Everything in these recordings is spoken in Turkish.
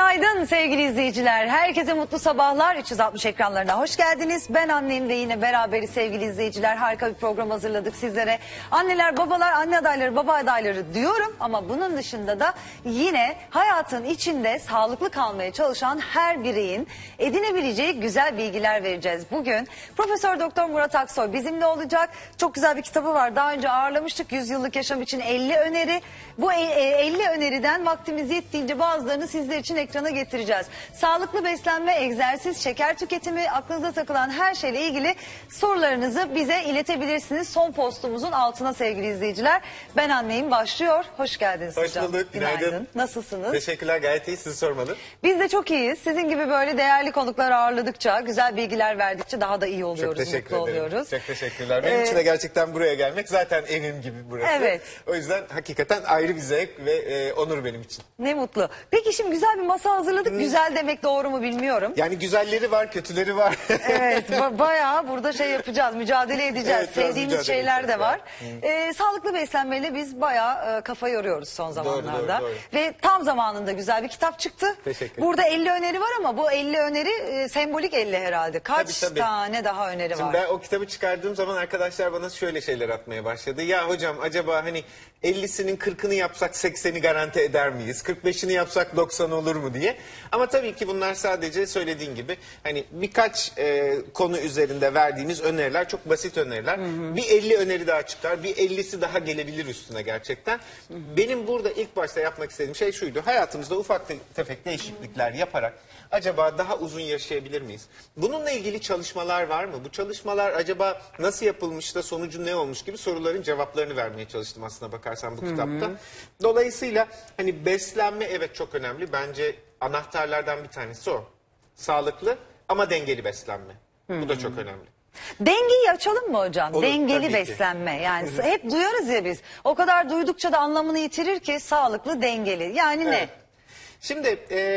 Günaydın sevgili izleyiciler. Herkese mutlu sabahlar. 360 ekranlarına hoş geldiniz. Ben annem ve yine beraberiz sevgili izleyiciler. Harika bir program hazırladık sizlere. Anneler, babalar, anne adayları, baba adayları diyorum. Ama bunun dışında da yine hayatın içinde sağlıklı kalmaya çalışan her bireyin edinebileceği güzel bilgiler vereceğiz. Bugün Profesör Doktor Murat Aksoy bizimle olacak. Çok güzel bir kitabı var. Daha önce ağırlamıştık. 100 yıllık yaşam için 50 öneri. Bu 50 öneriden vaktimiz yettiğince bazılarını sizler için ekrana getireceğiz. Sağlıklı beslenme, egzersiz, şeker tüketimi, aklınıza takılan her şeyle ilgili sorularınızı bize iletebilirsiniz. Son postumuzun altına sevgili izleyiciler. Ben anneyim başlıyor. Hoş geldiniz Hoş hocam. bulduk. Günaydın. Nasılsınız? Teşekkürler. Gayet iyi. Sizi sormalı. Biz de çok iyiyiz. Sizin gibi böyle değerli konuklar ağırladıkça, güzel bilgiler verdikçe daha da iyi oluyoruz. Çok teşekkür mutlu ederim. oluyoruz. Çok teşekkürler. Benim için de gerçekten buraya gelmek zaten evim gibi burası. Evet. O yüzden hakikaten ayrı bir zevk ve onur benim için. Ne mutlu. Peki şimdi güzel bir masa hazırladık. Güzel demek doğru mu bilmiyorum. Yani güzelleri var, kötüleri var. Evet, bayağı burada şey yapacağız, mücadele edeceğiz. Evet, biraz sevdiğimiz mücadele şeyler de edeceğiz var. Sağlıklı beslenmeyle biz bayağı kafa yoruyoruz son zamanlarda. Doğru. Ve tam zamanında güzel bir kitap çıktı. Teşekkür. Burada 50 öneri var ama bu 50 öneri sembolik 50 herhalde. Kaç Tabii. tane daha öneri Şimdi var? ben o kitabı çıkardığım zaman arkadaşlar bana şöyle şeyler atmaya başladı. Ya hocam acaba hani 50'sinin 40'ını yapsak 80'i garanti eder miyiz? 45'ini yapsak 90 olur mu diye. Ama tabii ki bunlar sadece söylediğin gibi hani birkaç konu üzerinde verdiğimiz öneriler, çok basit öneriler. Bir 50 öneri daha çıkar, bir 50'si daha gelebilir üstüne gerçekten. Benim burada ilk başta yapmak istediğim şey şuydu. Hayatımızda ufak tefek değişiklikler yaparak acaba daha uzun yaşayabilir miyiz? Bununla ilgili çalışmalar var mı? Bu çalışmalar acaba nasıl yapılmış da sonucu ne olmuş gibi soruların cevaplarını vermeye çalıştım aslına bakarsan bu kitapta. Dolayısıyla hani beslenme evet çok önemli. Bence anahtarlardan bir tanesi o. Sağlıklı ama dengeli beslenme. Bu da çok önemli. Dengeyi açalım mı hocam? Olur, Dengeli tabii ki. beslenme. Yani hep duyarız ya biz. O kadar duydukça da anlamını yitirir ki sağlıklı, dengeli. Yani ne? Evet. Şimdi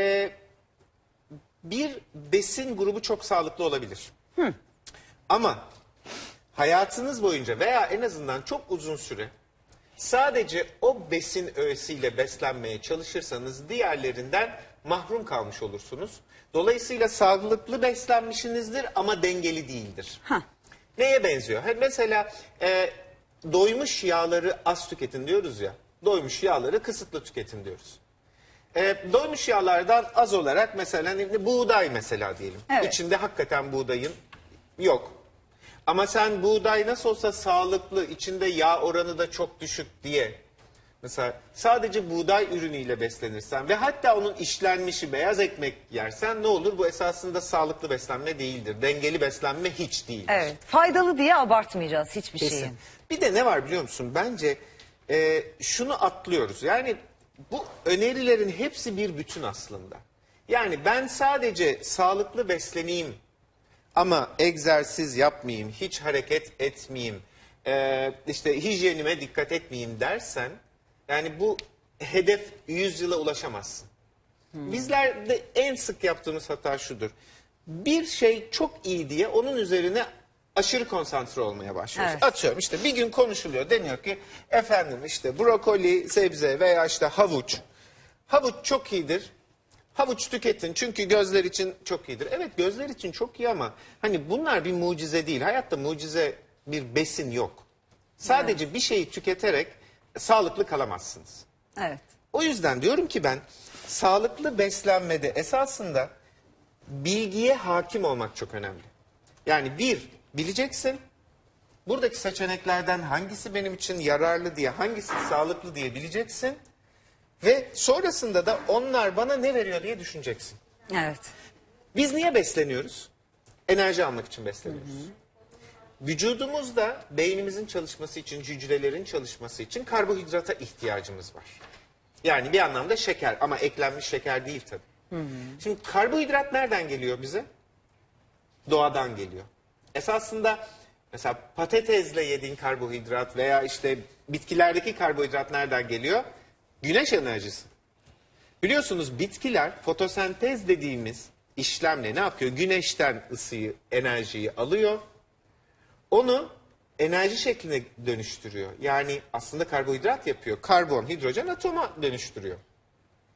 bir besin grubu çok sağlıklı olabilir. Ama hayatınız boyunca veya en azından çok uzun süre sadece o besin öğesiyle beslenmeye çalışırsanız diğerlerinden mahrum kalmış olursunuz. Dolayısıyla sağlıklı beslenmişsinizdir ama dengeli değildir. Neye benziyor? Mesela doymuş yağları az tüketin diyoruz ya. Doymuş yağları kısıtlı tüketin diyoruz. Doymuş yağlardan az olarak mesela buğday mesela diyelim. Evet. İçinde hakikaten buğdayın yok. Ama sen buğday nasıl olsa sağlıklı, içinde yağ oranı da çok düşük diye mesela sadece buğday ürünüyle beslenirsen ve hatta onun işlenmişi beyaz ekmek yersen ne olur? Bu esasında sağlıklı beslenme değildir. Dengeli beslenme hiç değildir. Evet. Faydalı diye abartmayacağız hiçbir Kesin. şeyi. Bir de ne var biliyor musun? Bence şunu atlıyoruz. Yani bu önerilerin hepsi bir bütün aslında. Yani ben sadece sağlıklı besleneyim ama egzersiz yapmayayım, hiç hareket etmeyeyim, işte hijyenime dikkat etmeyeyim dersen yani bu hedef 100 yıla ulaşamazsın. Bizler de en sık yaptığımız hata şudur. Bir şey çok iyi diye onun üzerine aşırı konsantre olmaya başlıyoruz. Evet. Atıyorum işte bir gün konuşuluyor, deniyor ki efendim işte brokoli, sebze veya işte havuç. Havuç çok iyidir. Havuç tüketin çünkü gözler için çok iyidir. Evet gözler için çok iyi ama hani bunlar bir mucize değil. Hayatta mucize bir besin yok. Sadece bir şeyi tüketerek sağlıklı kalamazsınız. Evet. O yüzden diyorum ki ben sağlıklı beslenmede esasında bilgiye hakim olmak çok önemli. Yani bileceksin. Buradaki seçeneklerden hangisi benim için yararlı diye, hangisi sağlıklı diye bileceksin. Ve sonrasında da onlar bana ne veriyor diye düşüneceksin. Evet. Biz niye besleniyoruz? Enerji almak için besleniyoruz. Vücudumuzda beynimizin çalışması için, hücrelerin çalışması için karbonhidrata ihtiyacımız var. Yani bir anlamda şeker ama eklenmiş şeker değil tabii. Şimdi karbonhidrat nereden geliyor bize? Doğadan geliyor. Esasında mesela patatesle yediğin karbonhidrat veya işte bitkilerdeki karbonhidrat nereden geliyor? Güneş enerjisi. Biliyorsunuz bitkiler fotosentez dediğimiz işlemle ne yapıyor? Güneşten ısıyı, enerjiyi alıyor. Onu enerji şekline dönüştürüyor. Yani aslında karbonhidrat yapıyor. Karbon, hidrojen atoma dönüştürüyor.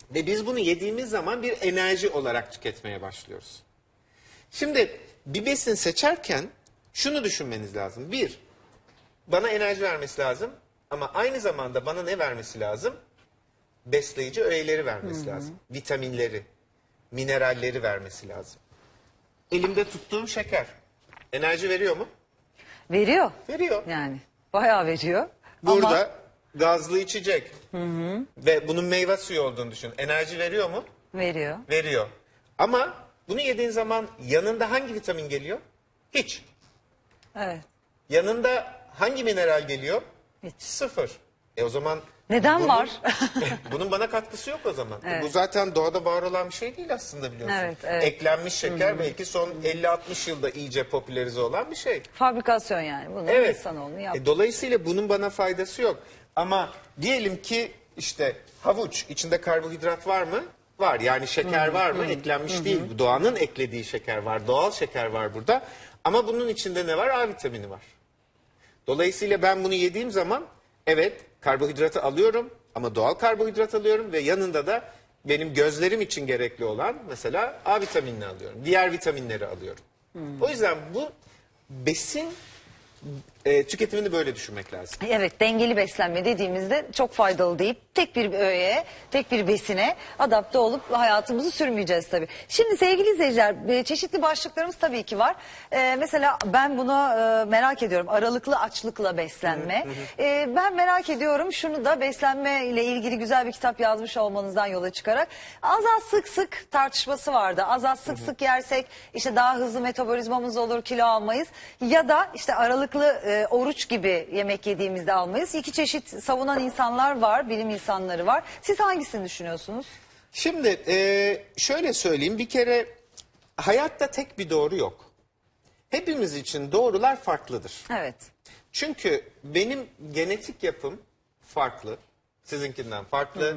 Ve biz bunu yediğimiz zaman bir enerji olarak tüketmeye başlıyoruz. Şimdi bir besin seçerken şunu düşünmeniz lazım. Bir, bana enerji vermesi lazım ama aynı zamanda bana ne vermesi lazım? Besleyici öğeleri vermesi lazım. Vitaminleri, mineralleri vermesi lazım. Elimde tuttuğum şeker enerji veriyor mu? Veriyor. Veriyor. Yani bayağı veriyor. Burada Ama gazlı içecek ve bunun meyve suyu olduğunu düşün. Enerji veriyor mu? veriyor. Veriyor. Ama bunu yediğin zaman yanında hangi vitamin geliyor? Hiç. Evet. Yanında hangi mineral geliyor? Hiç. Sıfır. O zaman Neden var? bunun bana katkısı yok o zaman. Evet. Bu zaten doğada var olan bir şey değil aslında biliyorsun. Evet, evet. Eklenmiş şeker belki son 50-60 yılda iyice popülerize olan bir şey. Fabrikasyon yani. Bunu Evet. insanoğlu yaptı. Dolayısıyla bunun bana faydası yok. Ama diyelim ki işte havuç içinde karbonhidrat var mı? Var. Yani şeker var mı? Eklenmiş değil. Doğanın eklediği şeker var. Doğal şeker var burada. Ama bunun içinde ne var? A vitamini var. Dolayısıyla ben bunu yediğim zaman evet karbonhidratı alıyorum ama doğal karbonhidrat alıyorum ve yanında da benim gözlerim için gerekli olan mesela A vitaminini alıyorum. Diğer vitaminleri alıyorum. O yüzden bu besin tüketimini böyle düşünmek lazım. Evet, dengeli beslenme dediğimizde çok faydalı deyip tek bir öğeye, tek bir besine adapte olup hayatımızı sürmeyeceğiz tabii. Şimdi sevgili izleyiciler, çeşitli başlıklarımız tabii ki var. Mesela ben bunu merak ediyorum. Aralıklı açlıkla beslenme. Ben merak ediyorum şunu da, beslenme ile ilgili güzel bir kitap yazmış olmanızdan yola çıkarak. Az az sık sık tartışması vardı. Az az sık sık yersek işte daha hızlı metabolizmamız olur, kilo almayız. Ya da işte aralıklı oruç gibi yemek yediğimizde almayız. İki çeşit savunan insanlar var, bilim insanları var. Siz hangisini düşünüyorsunuz? Şimdi şöyle söyleyeyim, bir kere hayatta tek bir doğru yok. Hepimiz için doğrular farklıdır. Evet. Çünkü benim genetik yapım farklı, sizinkinden farklı.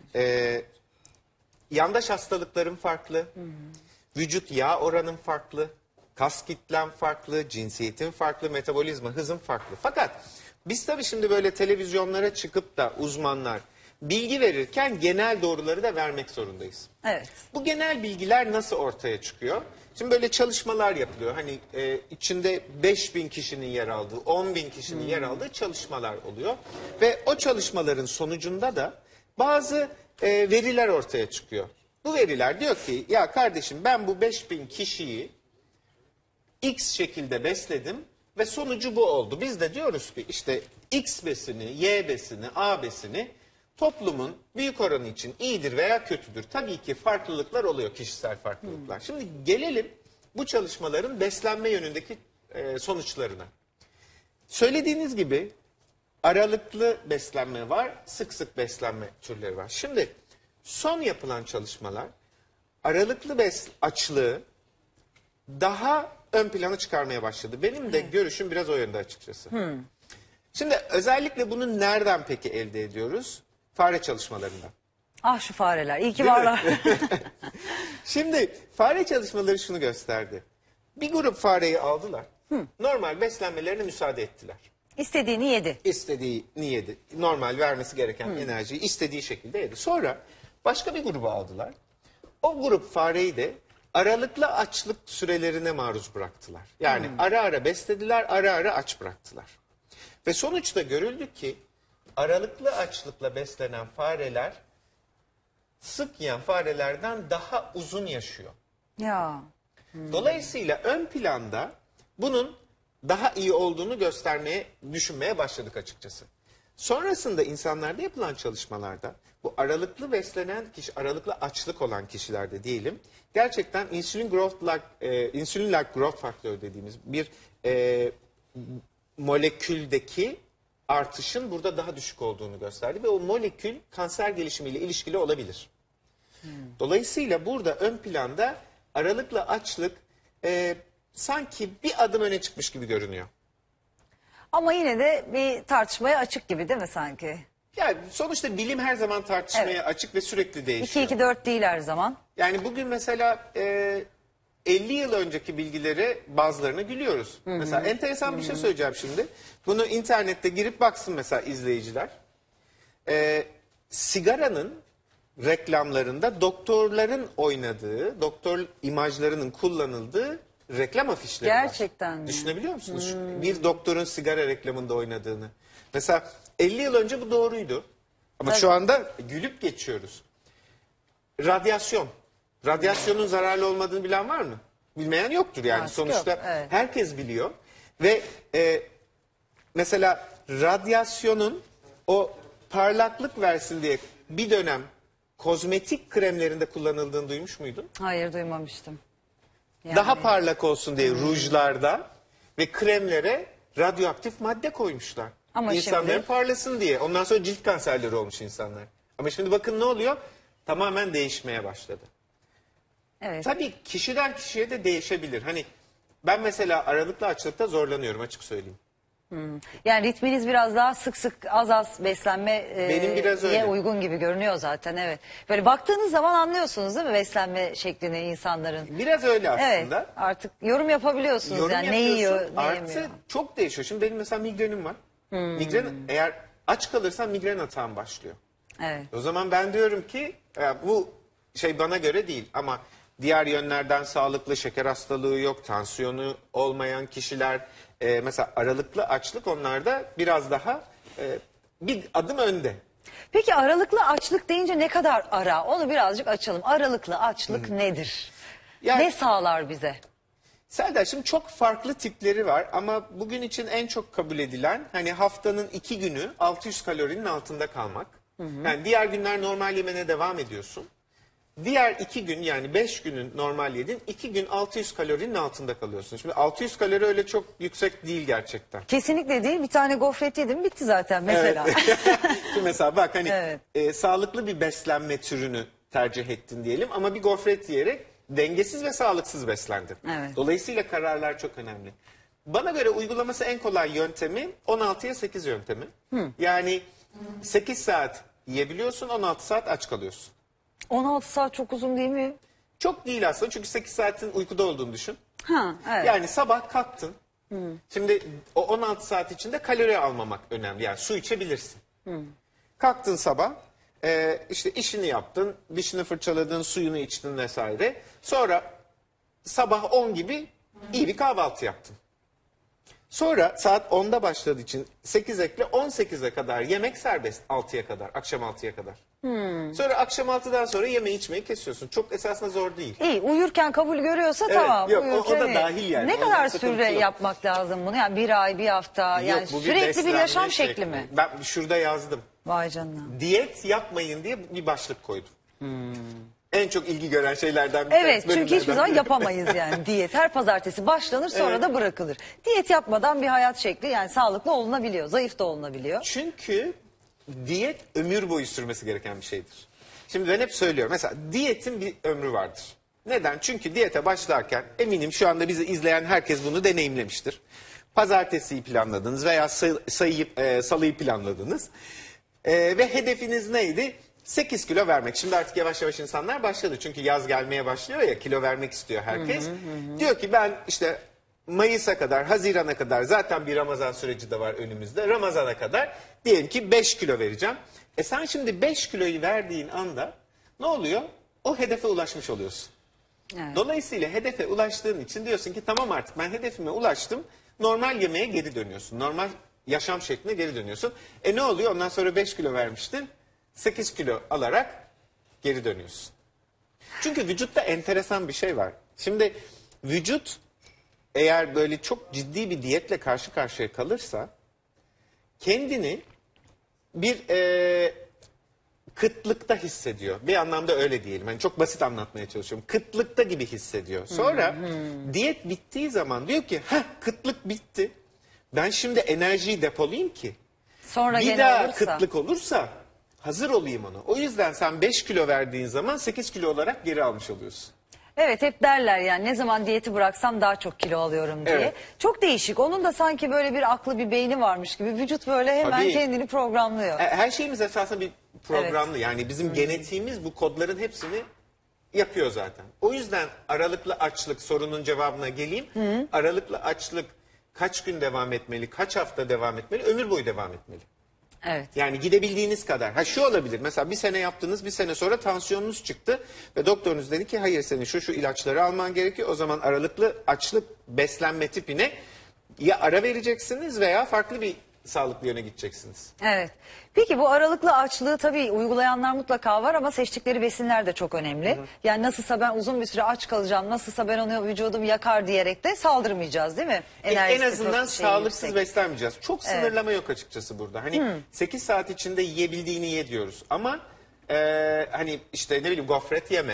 Yandaş hastalıklarım farklı. Vücut yağ oranım farklı. Kas kitlem farklı, cinsiyetim farklı, metabolizma hızım farklı. Fakat biz tabii şimdi böyle televizyonlara çıkıp da uzmanlar bilgi verirken genel doğruları da vermek zorundayız. Evet. Bu genel bilgiler nasıl ortaya çıkıyor? Şimdi böyle çalışmalar yapılıyor. Hani içinde 5.000 kişinin yer aldığı, 10.000 kişinin yer aldığı çalışmalar oluyor. Ve o çalışmaların sonucunda da bazı veriler ortaya çıkıyor. Bu veriler diyor ki ya kardeşim ben bu 5.000 kişiyi X şekilde besledim ve sonucu bu oldu. Biz de diyoruz ki işte X besini, Y besini, A besini toplumun büyük oranı için iyidir veya kötüdür. Tabii ki farklılıklar oluyor, kişisel farklılıklar. Şimdi gelelim bu çalışmaların beslenme yönündeki sonuçlarına. Söylediğiniz gibi aralıklı beslenme var, sık sık beslenme türleri var. Şimdi son yapılan çalışmalar aralıklı açlığı daha ön plana çıkarmaya başladı. Benim de görüşüm biraz o yönde açıkçası. Şimdi özellikle bunu nereden peki elde ediyoruz? Fare çalışmalarından. Ah şu fareler, iyi ki Değil mi? varlar. Şimdi fare çalışmaları şunu gösterdi. Bir grup fareyi aldılar. Normal beslenmelerine müsaade ettiler. İstediğini yedi. İstediğini yedi. Normal vermesi gereken enerjiyi istediği şekilde yedi. Sonra başka bir grubu aldılar. O grup fareyi de aralıklı açlık sürelerine maruz bıraktılar. Yani ara ara beslediler, ara ara aç bıraktılar. Ve sonuçta görüldü ki aralıklı açlıkla beslenen fareler sık yiyen farelerden daha uzun yaşıyor. Ya. Dolayısıyla ön planda bunun daha iyi olduğunu düşünmeye başladık açıkçası. Sonrasında insanlarda yapılan çalışmalarda bu aralıklı beslenen kişi, aralıklı açlık olan kişilerde diyelim, gerçekten insülin-like growth faktörü dediğimiz bir moleküldeki artışın burada daha düşük olduğunu gösterdi ve o molekül kanser gelişimiyle ilişkili olabilir. Dolayısıyla burada ön planda aralıklı açlık sanki bir adım öne çıkmış gibi görünüyor. Ama yine de bir tartışmaya açık gibi değil mi sanki? Yani sonuçta bilim her zaman tartışmaya açık ve sürekli değişiyor. 2-2-4 değil her zaman. Yani bugün mesela 50 yıl önceki bilgileri bazılarına gülüyoruz. Mesela enteresan bir şey söyleyeceğim şimdi. Bunu internette girip baksın mesela izleyiciler. Sigaranın reklamlarında doktorların oynadığı, doktor imajlarının kullanıldığı reklam afişleri var. Gerçekten mi? Düşünebiliyor musunuz? Bir doktorun sigara reklamında oynadığını. Mesela 50 yıl önce bu doğruydu. Ama şu anda gülüp geçiyoruz. Radyasyon. Radyasyonun zararlı olmadığını bilen var mı? Bilmeyen yoktur yani. Artık Sonuçta yok, evet. herkes biliyor. Ve mesela radyasyonun o parlaklık versin diye bir dönem kozmetik kremlerinde kullanıldığını duymuş muydun? Hayır, duymamıştım. Yani, Daha parlak olsun diye rujlarda ve kremlere radyoaktif madde koymuşlar. Ama İnsanların şimdi- parlasın diye. Ondan sonra cilt kanserleri olmuş insanlar. Ama şimdi bakın ne oluyor? Tamamen değişmeye başladı. evet. Tabii kişiden kişiye de değişebilir. Hani ben mesela aralıklı açlıkta zorlanıyorum, açık söyleyeyim. Yani ritminiz biraz daha sık sık az beslenme Benim biraz öyle. uygun gibi görünüyor zaten, evet. Böyle baktığınız zaman anlıyorsunuz değil mi beslenme şeklini insanların? Biraz öyle Evet, aslında. artık yorum yapabiliyorsunuz Yorum yani ne yapıyorsun, yiyor ne artı yemiyor. çok değişiyor. Şimdi benim mesela migrenim var. Migren, eğer aç kalırsam migren atağım başlıyor. Evet. O zaman ben diyorum ki bu şey bana göre değil ama diğer yönlerden sağlıklı, şeker hastalığı yok, tansiyonu olmayan kişiler mesela aralıklı açlık onlarda biraz daha bir adım önde. Peki aralıklı açlık deyince ne kadar ara? Onu birazcık açalım. Aralıklı açlık nedir? Yani- Ne sağlar bize? Serdar, şimdi çok farklı tipleri var ama bugün için en çok kabul edilen hani haftanın 2 günü 600 kalorinin altında kalmak. Yani diğer günler normal yemene devam ediyorsun. Diğer 2 gün yani 5 günün normal yedin, 2 gün 600 kalorinin altında kalıyorsun. Şimdi 600 kalori öyle çok yüksek değil gerçekten. Kesinlikle değil. Bir tane gofret yedim bitti zaten mesela. Şimdi mesela bak hani Evet. sağlıklı bir beslenme türünü tercih ettin diyelim ama bir gofret yiyerek dengesiz ve sağlıksız beslendin. Evet. Dolayısıyla kararlar çok önemli. Bana göre uygulaması en kolay yöntemi 16'ya 8 yöntemi. Yani 8 saat yiyebiliyorsun, 16 saat aç kalıyorsun. 16 saat çok uzun değil mi? Çok değil aslında çünkü 8 saatin uykuda olduğunu düşün. Ha, evet. Yani sabah kalktın. Şimdi o 16 saat içinde kalori almamak önemli. Yani su içebilirsin. Kalktın sabah, işte işini yaptın, dişini fırçaladın, suyunu içtin vesaire. Sonra sabah 10 gibi iyi bir kahvaltı yaptın. Sonra saat 10'da başladığı için 8 ekle 18'e kadar yemek serbest, 6'ya kadar, akşam 6'ya kadar. Sonra akşam 6'dan sonra yemeği içmeyi kesiyorsun. Çok esasında zor değil. İyi, uyurken kabul görüyorsa Evet, tamam. yok, o uyurken da iyi. dahil yani. Ne Ondan kadar sıkıntı süre yok. yapmak lazım bunu? Yani bir ay, bir hafta, yani Yok, bu sürekli bir beslenme yaşam şekli mi? Ben şurada yazdım. Vay canına. Diyet yapmayın diye bir başlık koydum. En çok ilgi gören şeylerden bir tanesi. Evet, çünkü hiçbir bölümlerden zaman biri. yapamayız yani diyet. Her pazartesi başlanır sonra Evet. da bırakılır. Diyet yapmadan bir hayat şekli yani sağlıklı olunabiliyor, zayıf da olunabiliyor. Çünkü diyet ömür boyu sürmesi gereken bir şeydir. Şimdi ben hep söylüyorum. Mesela diyetin bir ömrü vardır. Neden? Çünkü diyete başlarken eminim şu anda bizi izleyen herkes bunu deneyimlemiştir. Pazartesiyi planladınız veya salıyı planladınız. Ve hedefiniz neydi? 8 kilo vermek. Şimdi artık yavaş yavaş insanlar başladı. Çünkü yaz gelmeye başlıyor ya, kilo vermek istiyor herkes. Diyor ki ben işte Mayıs'a kadar, Haziran'a kadar, zaten bir Ramazan süreci de var önümüzde. Ramazan'a kadar diyelim ki 5 kilo vereceğim. Sen şimdi 5 kiloyu verdiğin anda ne oluyor? O hedefe ulaşmış oluyorsun. Evet. Dolayısıyla hedefe ulaştığın için diyorsun ki tamam artık ben hedefime ulaştım. Normal yemeğe geri dönüyorsun. Normal yaşam şekline geri dönüyorsun. Ne oluyor? Ondan sonra 5 kilo vermiştin. 8 kilo alarak geri dönüyorsun. Çünkü vücutta enteresan bir şey var. Şimdi vücut eğer böyle çok ciddi bir diyetle karşı karşıya kalırsa kendini bir kıtlıkta hissediyor. Bir anlamda öyle diyelim. Yani çok basit anlatmaya çalışıyorum. Kıtlıkta gibi hissediyor. Sonra diyet bittiği zaman diyor ki kıtlık bitti. Ben şimdi enerjiyi depolayayım ki Sonra bir gene daha olursa. kıtlık olursa hazır olayım ona. O yüzden sen 5 kilo verdiğin zaman 8 kilo olarak geri almış oluyorsun. Evet, hep derler yani ne zaman diyeti bıraksam daha çok kilo alıyorum diye. Evet. Çok değişik. Onun da sanki böyle bir aklı, bir beyni varmış gibi. Vücut böyle hemen Tabii. kendini programlıyor. Her şeyimiz esasında bir programlı. Yani bizim genetiğimiz bu kodların hepsini yapıyor zaten. O yüzden aralıklı açlık sorunun cevabına geleyim. Aralıklı açlık kaç gün devam etmeli, kaç hafta devam etmeli, ömür boyu devam etmeli. Evet. Yani gidebildiğiniz kadar. Ha şu olabilir. Mesela bir sene yaptınız, bir sene sonra tansiyonunuz çıktı ve doktorunuz dedi ki hayır senin şu ilaçları alman gerekiyor. O zaman aralıklı açlık beslenme tipine ya ara vereceksiniz veya farklı bir sağlıklı yöne gideceksiniz. Evet. Peki bu aralıklı açlığı tabii uygulayanlar mutlaka var ama seçtikleri besinler de çok önemli. Yani nasılsa ben uzun bir süre aç kalacağım, nasılsa ben onu vücudum yakar diyerek de saldırmayacağız değil mi? En Enerjisi azından çok sağlıksız yüksek. beslenmeyeceğiz. Çok sınırlama yok açıkçası burada. Hani 8 saat içinde yiyebildiğini ye diyoruz. Ama hani işte ne bileyim gofret yeme.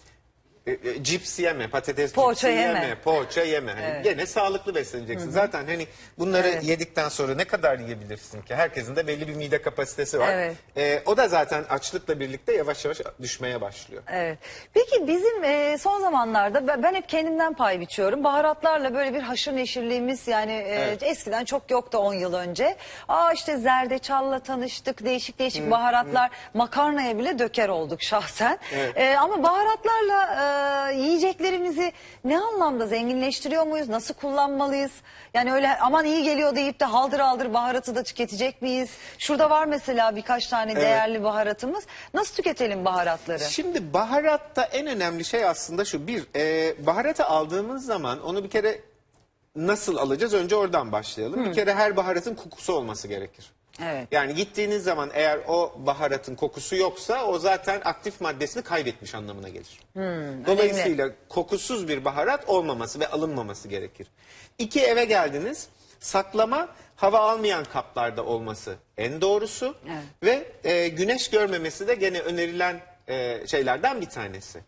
Cips yeme, patates Poğaça cipsi yeme. poğaça yeme. Hani gene sağlıklı besleneceksin. Zaten hani bunları yedikten sonra ne kadar yiyebilirsin ki? Herkesin de belli bir mide kapasitesi var. O da zaten açlıkla birlikte yavaş yavaş düşmeye başlıyor. Evet. Peki bizim son zamanlarda ben hep kendimden pay biçiyorum. Baharatlarla böyle bir haşır neşirliğimiz yani eskiden çok yoktu 10 yıl önce. İşte zerdeçalla tanıştık. Değişik değişik baharatlar makarnaya bile döker olduk şahsen. Ama baharatlarla yiyeceklerimizi ne anlamda zenginleştiriyor muyuz? Nasıl kullanmalıyız? Yani öyle aman iyi geliyor deyip de haldır haldır baharatı da tüketecek miyiz? Şurada var mesela birkaç tane değerli baharatımız. Nasıl tüketelim baharatları? Şimdi baharatta en önemli şey aslında şu. Baharatı aldığımız zaman onu bir kere nasıl alacağız? Önce oradan başlayalım. Bir kere her baharatın kokusu olması gerekir. Evet. Yani gittiğiniz zaman eğer o baharatın kokusu yoksa o zaten aktif maddesini kaybetmiş anlamına gelir. Dolayısıyla kokusuz bir baharat olmaması ve alınmaması gerekir. İki, eve geldiniz, saklama hava almayan kaplarda olması en doğrusu ve güneş görmemesi de gene önerilen şeylerden bir tanesi.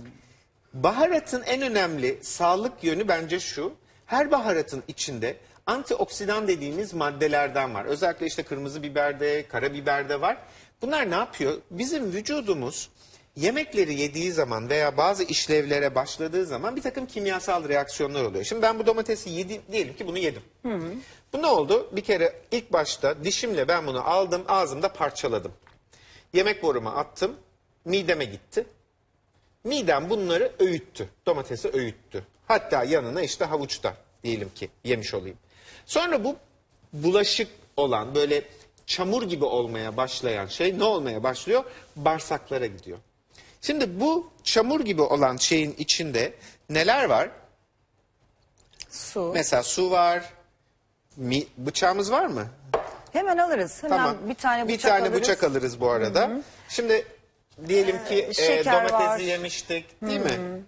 Baharatın en önemli sağlık yönü bence şu: her baharatın içinde antioksidan dediğimiz maddelerden var. Özellikle işte kırmızı biberde, karabiberde var. Bunlar ne yapıyor? Bizim vücudumuz yemekleri yediği zaman veya bazı işlevlere başladığı zaman bir takım kimyasal reaksiyonlar oluyor. Şimdi ben bu domatesi yedim, diyelim ki bunu yedim. Bu ne oldu? Bir kere ilk başta dişimle ben bunu aldım, ağzımda parçaladım. Yemek boruma attım, mideme gitti. Midem bunları öğüttü, domatesi öğüttü. Hatta yanına işte havuçta diyelim ki yemiş olayım. Sonra bu bulaşık olan böyle çamur gibi olmaya başlayan şey ne olmaya başlıyor? Bağırsaklara gidiyor. Şimdi bu çamur gibi olan şeyin içinde neler var? Su. Mesela su var. Bıçağımız var mı? Hemen alırız. Hemen Tamam. bir tane Bir bıçak tane alırız. bıçak alırız bu arada. Şimdi diyelim ki şeker domatesi var. yemiştik, değil mi?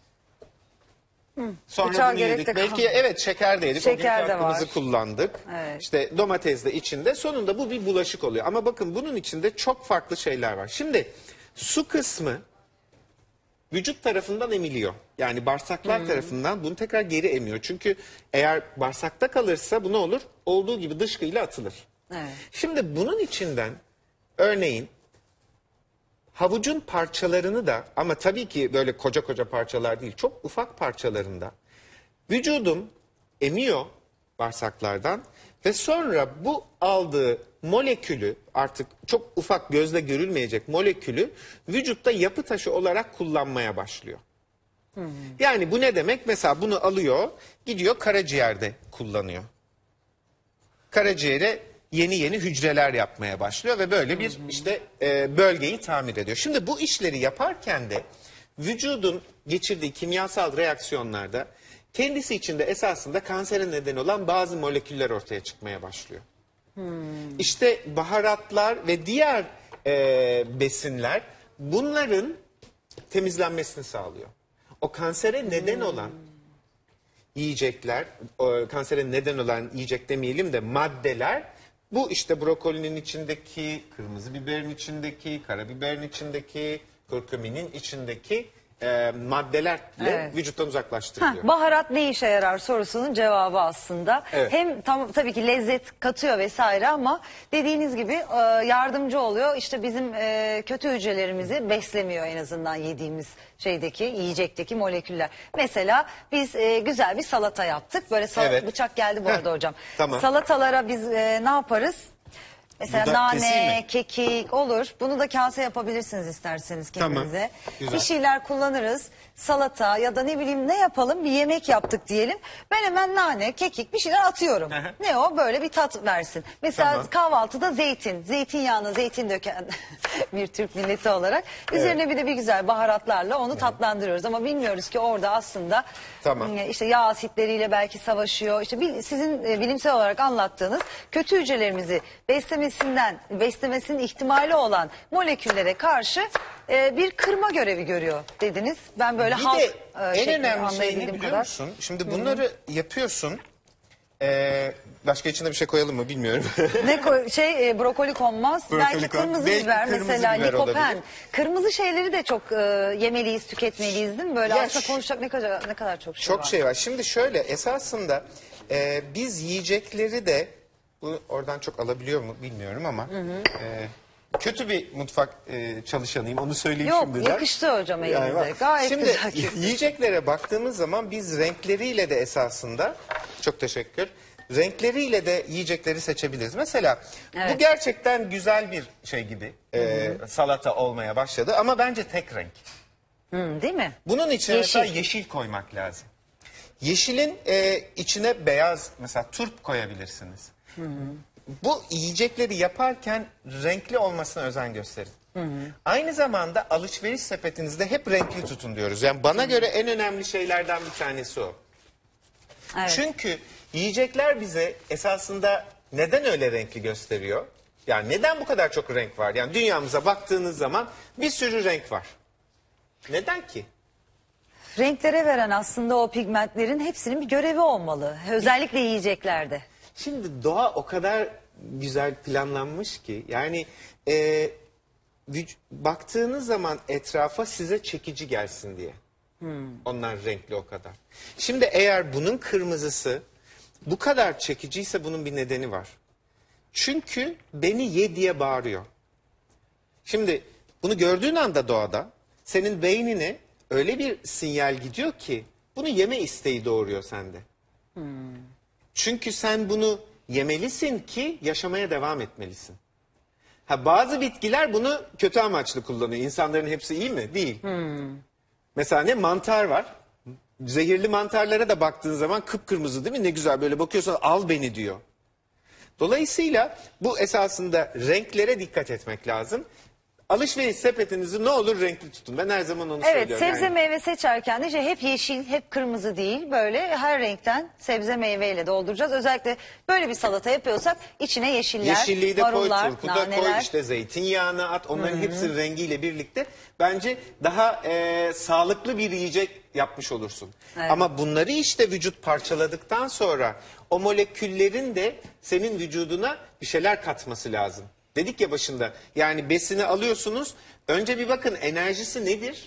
Sonra Bıçağa bunu gerek yedik. de Belki kalmadı. evet şeker de yedik. Şeker o günkü de hakkımızı var. kullandık. Evet. İşte domates de içinde. Sonunda bu bir bulaşık oluyor. Ama bakın bunun içinde çok farklı şeyler var. Şimdi su kısmı vücut tarafından emiliyor. Yani bağırsaklar tarafından bunu tekrar geri emiyor. Çünkü eğer bağırsakta kalırsa bu ne olur? Olduğu gibi dışkıyla atılır. Evet. Şimdi bunun içinden örneğin havucun parçalarını da, ama tabii ki böyle koca koca parçalar değil, çok ufak parçalarında vücudum emiyor bağırsaklardan ve sonra bu aldığı molekülü, artık çok ufak gözle görülmeyecek molekülü vücutta yapı taşı olarak kullanmaya başlıyor. Yani bu ne demek? Mesela bunu alıyor, gidiyor karaciğerde kullanıyor. Karaciğere yeni hücreler yapmaya başlıyor ve böyle bir işte bölgeyi tamir ediyor. Şimdi bu işleri yaparken de vücudun geçirdiği kimyasal reaksiyonlarda kendisi içinde esasında kansere neden olan bazı moleküller ortaya çıkmaya başlıyor. İşte baharatlar ve diğer besinler bunların temizlenmesini sağlıyor. O kansere neden olan yiyecekler, kansere neden olan yiyecek demeyelim de maddeler, bu işte brokolinin içindeki, kırmızı biberin içindeki, karabiberin içindeki, kurkuminin içindeki maddelerle vücuttan uzaklaştırılıyor. Baharat ne işe yarar sorusunun cevabı aslında. Evet. Hem tabii ki lezzet katıyor vesaire ama dediğiniz gibi yardımcı oluyor. İşte bizim kötü hücrelerimizi beslemiyor en azından yediğimiz şeydeki, yiyecekteki moleküller. Mesela biz güzel bir salata yaptık. Böyle Evet. bıçak geldi bu arada hocam. Tamam. Salatalara biz ne yaparız? Mesela Dudak keseyim nane, mi? kekik olur. Bunu da kase yapabilirsiniz isterseniz Tamam, kendinize. güzel. Bir şeyler kullanırız. Salata ya da ne bileyim ne yapalım, bir yemek yaptık diyelim. Ben hemen nane, kekik bir şeyler atıyorum. Hı hı. Ne o? Böyle bir tat versin. Mesela Tamam. kahvaltıda zeytin. Zeytinyağına zeytin döken bir Türk milleti olarak. Üzerine bir de bir güzel baharatlarla onu tatlandırıyoruz. Ama bilmiyoruz ki orada aslında Tamam. işte yağ asitleriyle belki savaşıyor. İşte sizin bilimsel olarak anlattığınız kötü hücrelerimizi beslemesinin ihtimali olan moleküllere karşı bir kırma görevi görüyor dediniz. Ben böyle Bir halk de en şeklinde önemli şey ne anlayabildiğim biliyor kadar. musun? Şimdi bunları yapıyorsun. Başka içine bir şey koyalım mı bilmiyorum. Brokoli konmaz. Brokoli Belki kon- kırmızı belki biber kırmızı mesela biber likopen. olabilir. Kırmızı şeyleri de çok yemeliyiz, tüketmeliyiz değil mi? Böyle Ya aslında konuşacak ne kadar çok şey Çok var. şey var. Şimdi şöyle esasında biz yiyecekleri de oradan çok alabiliyor mu bilmiyorum ama kötü bir mutfak çalışanıyım onu söyleyeyim Yok, şimdiden. yakıştı hocam Yani elinize. bak, Gayet şimdi güzel kesin. yiyeceklere baktığımız zaman biz renkleriyle de esasında çok teşekkür. Renkleriyle de yiyecekleri seçebiliriz. Mesela bu Evet. gerçekten güzel bir şey gibi salata olmaya başladı ama bence tek renk. Değil mi? Bunun içine Yeşil. mesela yeşil koymak lazım. Yeşilin içine beyaz mesela turp koyabilirsiniz. Bu yiyecekleri yaparken renkli olmasına özen gösterin. Aynı zamanda alışveriş sepetinizde hep renkli tutun diyoruz. Yani bana göre en önemli şeylerden bir tanesi o. Evet. Çünkü yiyecekler bize esasında neden öyle renkli gösteriyor? Yani neden bu kadar çok renk var? Yani dünyamıza baktığınız zaman bir sürü renk var. Neden ki? Renklere veren aslında o pigmentlerin hepsinin bir görevi olmalı. Özellikle yiyeceklerde. Şimdi doğa o kadar güzel planlanmış ki yani baktığınız zaman etrafa size çekici gelsin diye. Onlar renkli o kadar. Şimdi eğer bunun kırmızısı bu kadar çekiciyse bunun bir nedeni var. Çünkü beni ye diye bağırıyor. Şimdi bunu gördüğün anda doğada senin beynine öyle bir sinyal gidiyor ki bunu yeme isteği doğuruyor sende. Çünkü sen bunu yemelisin ki yaşamaya devam etmelisin. Bazı bitkiler bunu kötü amaçlı kullanıyor. İnsanların hepsi iyi mi? Değil. Mesela ne? Mantar var. Zehirli mantarlara da baktığın zaman kıpkırmızı değil mi? Ne güzel böyle bakıyorsun al beni diyor. Dolayısıyla bu esasında renklere dikkat etmek lazım. Alışveriş sepetinizi ne olur renkli tutun. Ben her zaman onu Evet, söylüyorum. sebze Yani. meyve seçerken de hep yeşil, hep kırmızı değil. Böyle her renkten sebze meyveyle dolduracağız. Özellikle böyle bir salata yapıyorsak içine yeşiller, Yeşilliği de koy, marullar, turpu da koy, naneler. işte zeytinyağını at. Onların hepsi rengiyle birlikte bence daha sağlıklı bir yiyecek yapmış olursun. Evet. Ama bunları işte vücut parçaladıktan sonra o moleküllerin de senin vücuduna bir şeyler katması lazım. Dedik ya başında yani besini alıyorsunuz önce bir bakın enerjisi nedir?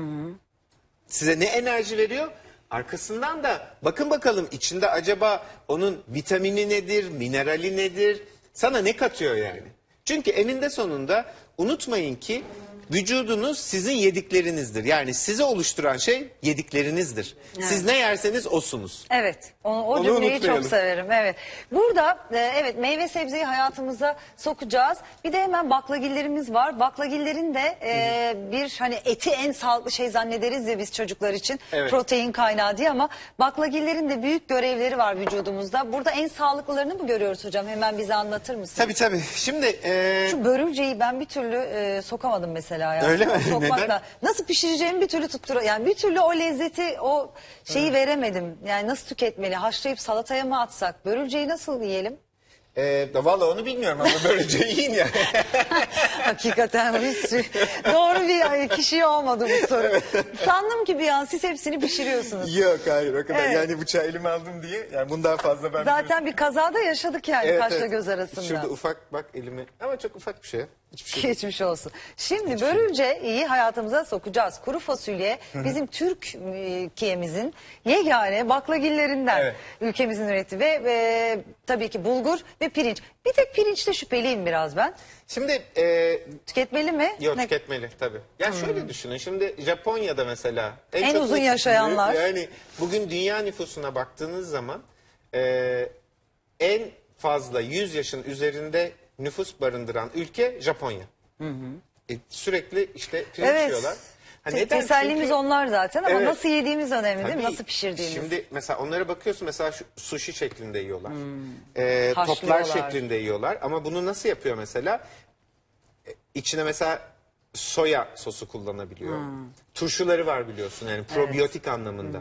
Size ne enerji veriyor? Arkasından da bakın bakalım içinde acaba onun vitamini nedir, minerali nedir? Sana ne katıyor yani? Çünkü eninde sonunda unutmayın ki vücudunuz sizin yediklerinizdir. Yani sizi oluşturan şey yediklerinizdir. Siz ne yerseniz osunuz. Evet, o Onu cümleyi unutmayalım. çok severim. Evet. Burada evet meyve sebzeyi hayatımıza sokacağız. Bir de hemen baklagillerimiz var. Baklagillerin de bir hani eti en sağlıklı şey zannederiz ya biz çocuklar için. Evet. Protein kaynağı diye ama baklagillerin de büyük görevleri var vücudumuzda. Burada en sağlıklılarını mı görüyoruz hocam? Hemen bize anlatır mısınız? Tabii tabii. Şimdi Şu börülceyi ben bir türlü sokamadım mesela. Ya. Öyle mi? Sokmakla. Neden? Nasıl pişireceğimi bir türlü yani bir türlü o lezzeti, o şeyi veremedim. Yani nasıl tüketmeli? Haşlayıp salataya mı atsak? Börülceyi nasıl yiyelim? Valla onu bilmiyorum ama böylece yiyin ya. Hakikaten doğru bir kişi olmadı bu soru. Sandım ki bir an siz hepsini pişiriyorsunuz. Yok hayır o kadar. Evet. Yani bıçağı elime aldım diye. Yani bundan fazla ben Zaten bir kazada yaşadık yani Evet, kaşla evet. göz arasında. Şurada ufak bak elime. Ama çok ufak bir şey. Hiçbir şey. Geçmiş olsun. Şimdi börülceyi hayatımıza sokacağız. Kuru fasulye bizim Türkiye'mizin yegane baklagillerinden Evet. ülkemizin ürettiği ve tabii ki bulgur ve pirinç. Bir tek pirinçte şüpheliyim biraz ben. Şimdi Tüketmeli mi? yok Ne- tüketmeli tabii. Ya şöyle düşünün. Şimdi Japonya'da mesela En çok uzun nüfuslu, yaşayanlar. Yani bugün dünya nüfusuna baktığınız zaman en fazla 100 yaşın üzerinde nüfus barındıran ülke Japonya. Sürekli işte pirinç Evet. yiyorlar. Ha, neden? Tesellimiz Çünkü- onlar zaten ama Evet. nasıl yediğimiz önemli değil mi? Tabii. Nasıl pişirdiğimiz. Şimdi mesela onlara bakıyorsun, mesela şu sushi şeklinde yiyorlar. Toplar Haşlıyorlar. şeklinde yiyorlar. Ama bunu nasıl yapıyor mesela? İçine mesela soya sosu kullanabiliyor. Turşuları var biliyorsun, yani probiyotik anlamında.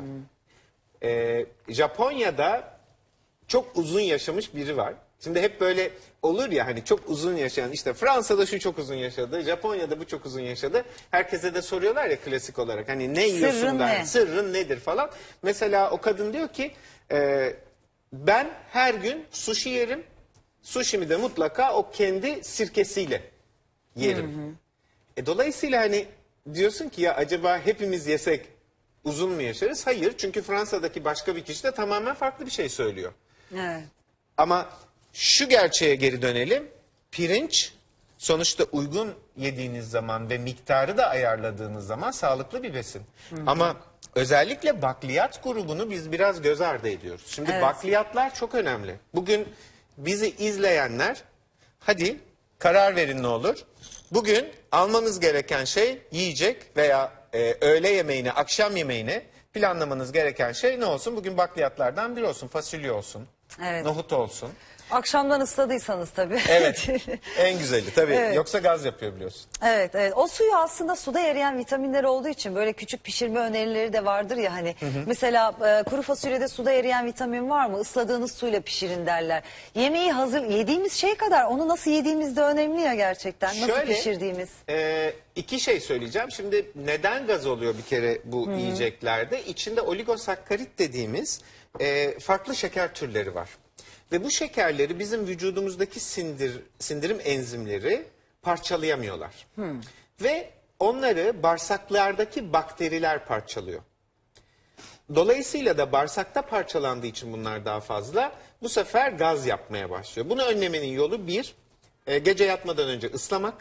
Japonya'da çok uzun yaşamış biri var. Şimdi hep böyle olur ya, hani çok uzun yaşayan, işte Fransa'da şu çok uzun yaşadı, Japonya'da bu çok uzun yaşadı. Herkese de soruyorlar ya klasik olarak, hani ne yiyorsun Sırrın der, ne? sırrın nedir falan. Mesela o kadın diyor ki ben her gün sushi yerim, sushimi de mutlaka o kendi sirkesiyle yerim. Dolayısıyla hani diyorsun ki ya acaba hepimiz yesek uzun mu yaşarız? Hayır, çünkü Fransa'daki başka bir kişi de tamamen farklı bir şey söylüyor. Evet. Ama şu gerçeğe geri dönelim. Pirinç sonuçta uygun yediğiniz zaman ve miktarı da ayarladığınız zaman sağlıklı bir besin. Ama özellikle bakliyat grubunu biz biraz göz ardı ediyoruz. Şimdi Evet. bakliyatlar çok önemli. Bugün bizi izleyenler, hadi karar verin ne olur. Bugün almanız gereken şey, yiyecek veya öğle yemeğini, akşam yemeğini planlamanız gereken şey ne olsun? Bugün bakliyatlardan biri olsun. Fasulye olsun. Evet. Nohut olsun. Akşamdan ısladıysanız tabii. Evet. En güzeli tabii. Evet. Yoksa gaz yapıyor biliyorsun. Evet, evet. O suyu aslında suda eriyen vitaminler olduğu için böyle küçük pişirme önerileri de vardır ya hani. Mesela kuru fasulyede suda eriyen vitamin var mı? Isladığınız suyla pişirin derler. Yemeği hazır yediğimiz şey kadar onu nasıl yediğimiz de önemli ya gerçekten. Nasıl pişirdiğimiz. İki şey söyleyeceğim. Şimdi neden gaz oluyor bir kere bu yiyeceklerde? İçinde oligosakkarit dediğimiz farklı şeker türleri var. Ve bu şekerleri bizim vücudumuzdaki sindirim enzimleri parçalayamıyorlar. Ve onları bağırsaklardaki bakteriler parçalıyor. Dolayısıyla da bağırsakta parçalandığı için bunlar daha fazla, bu sefer gaz yapmaya başlıyor. Bunu önlemenin yolu bir, gece yatmadan önce ıslamak.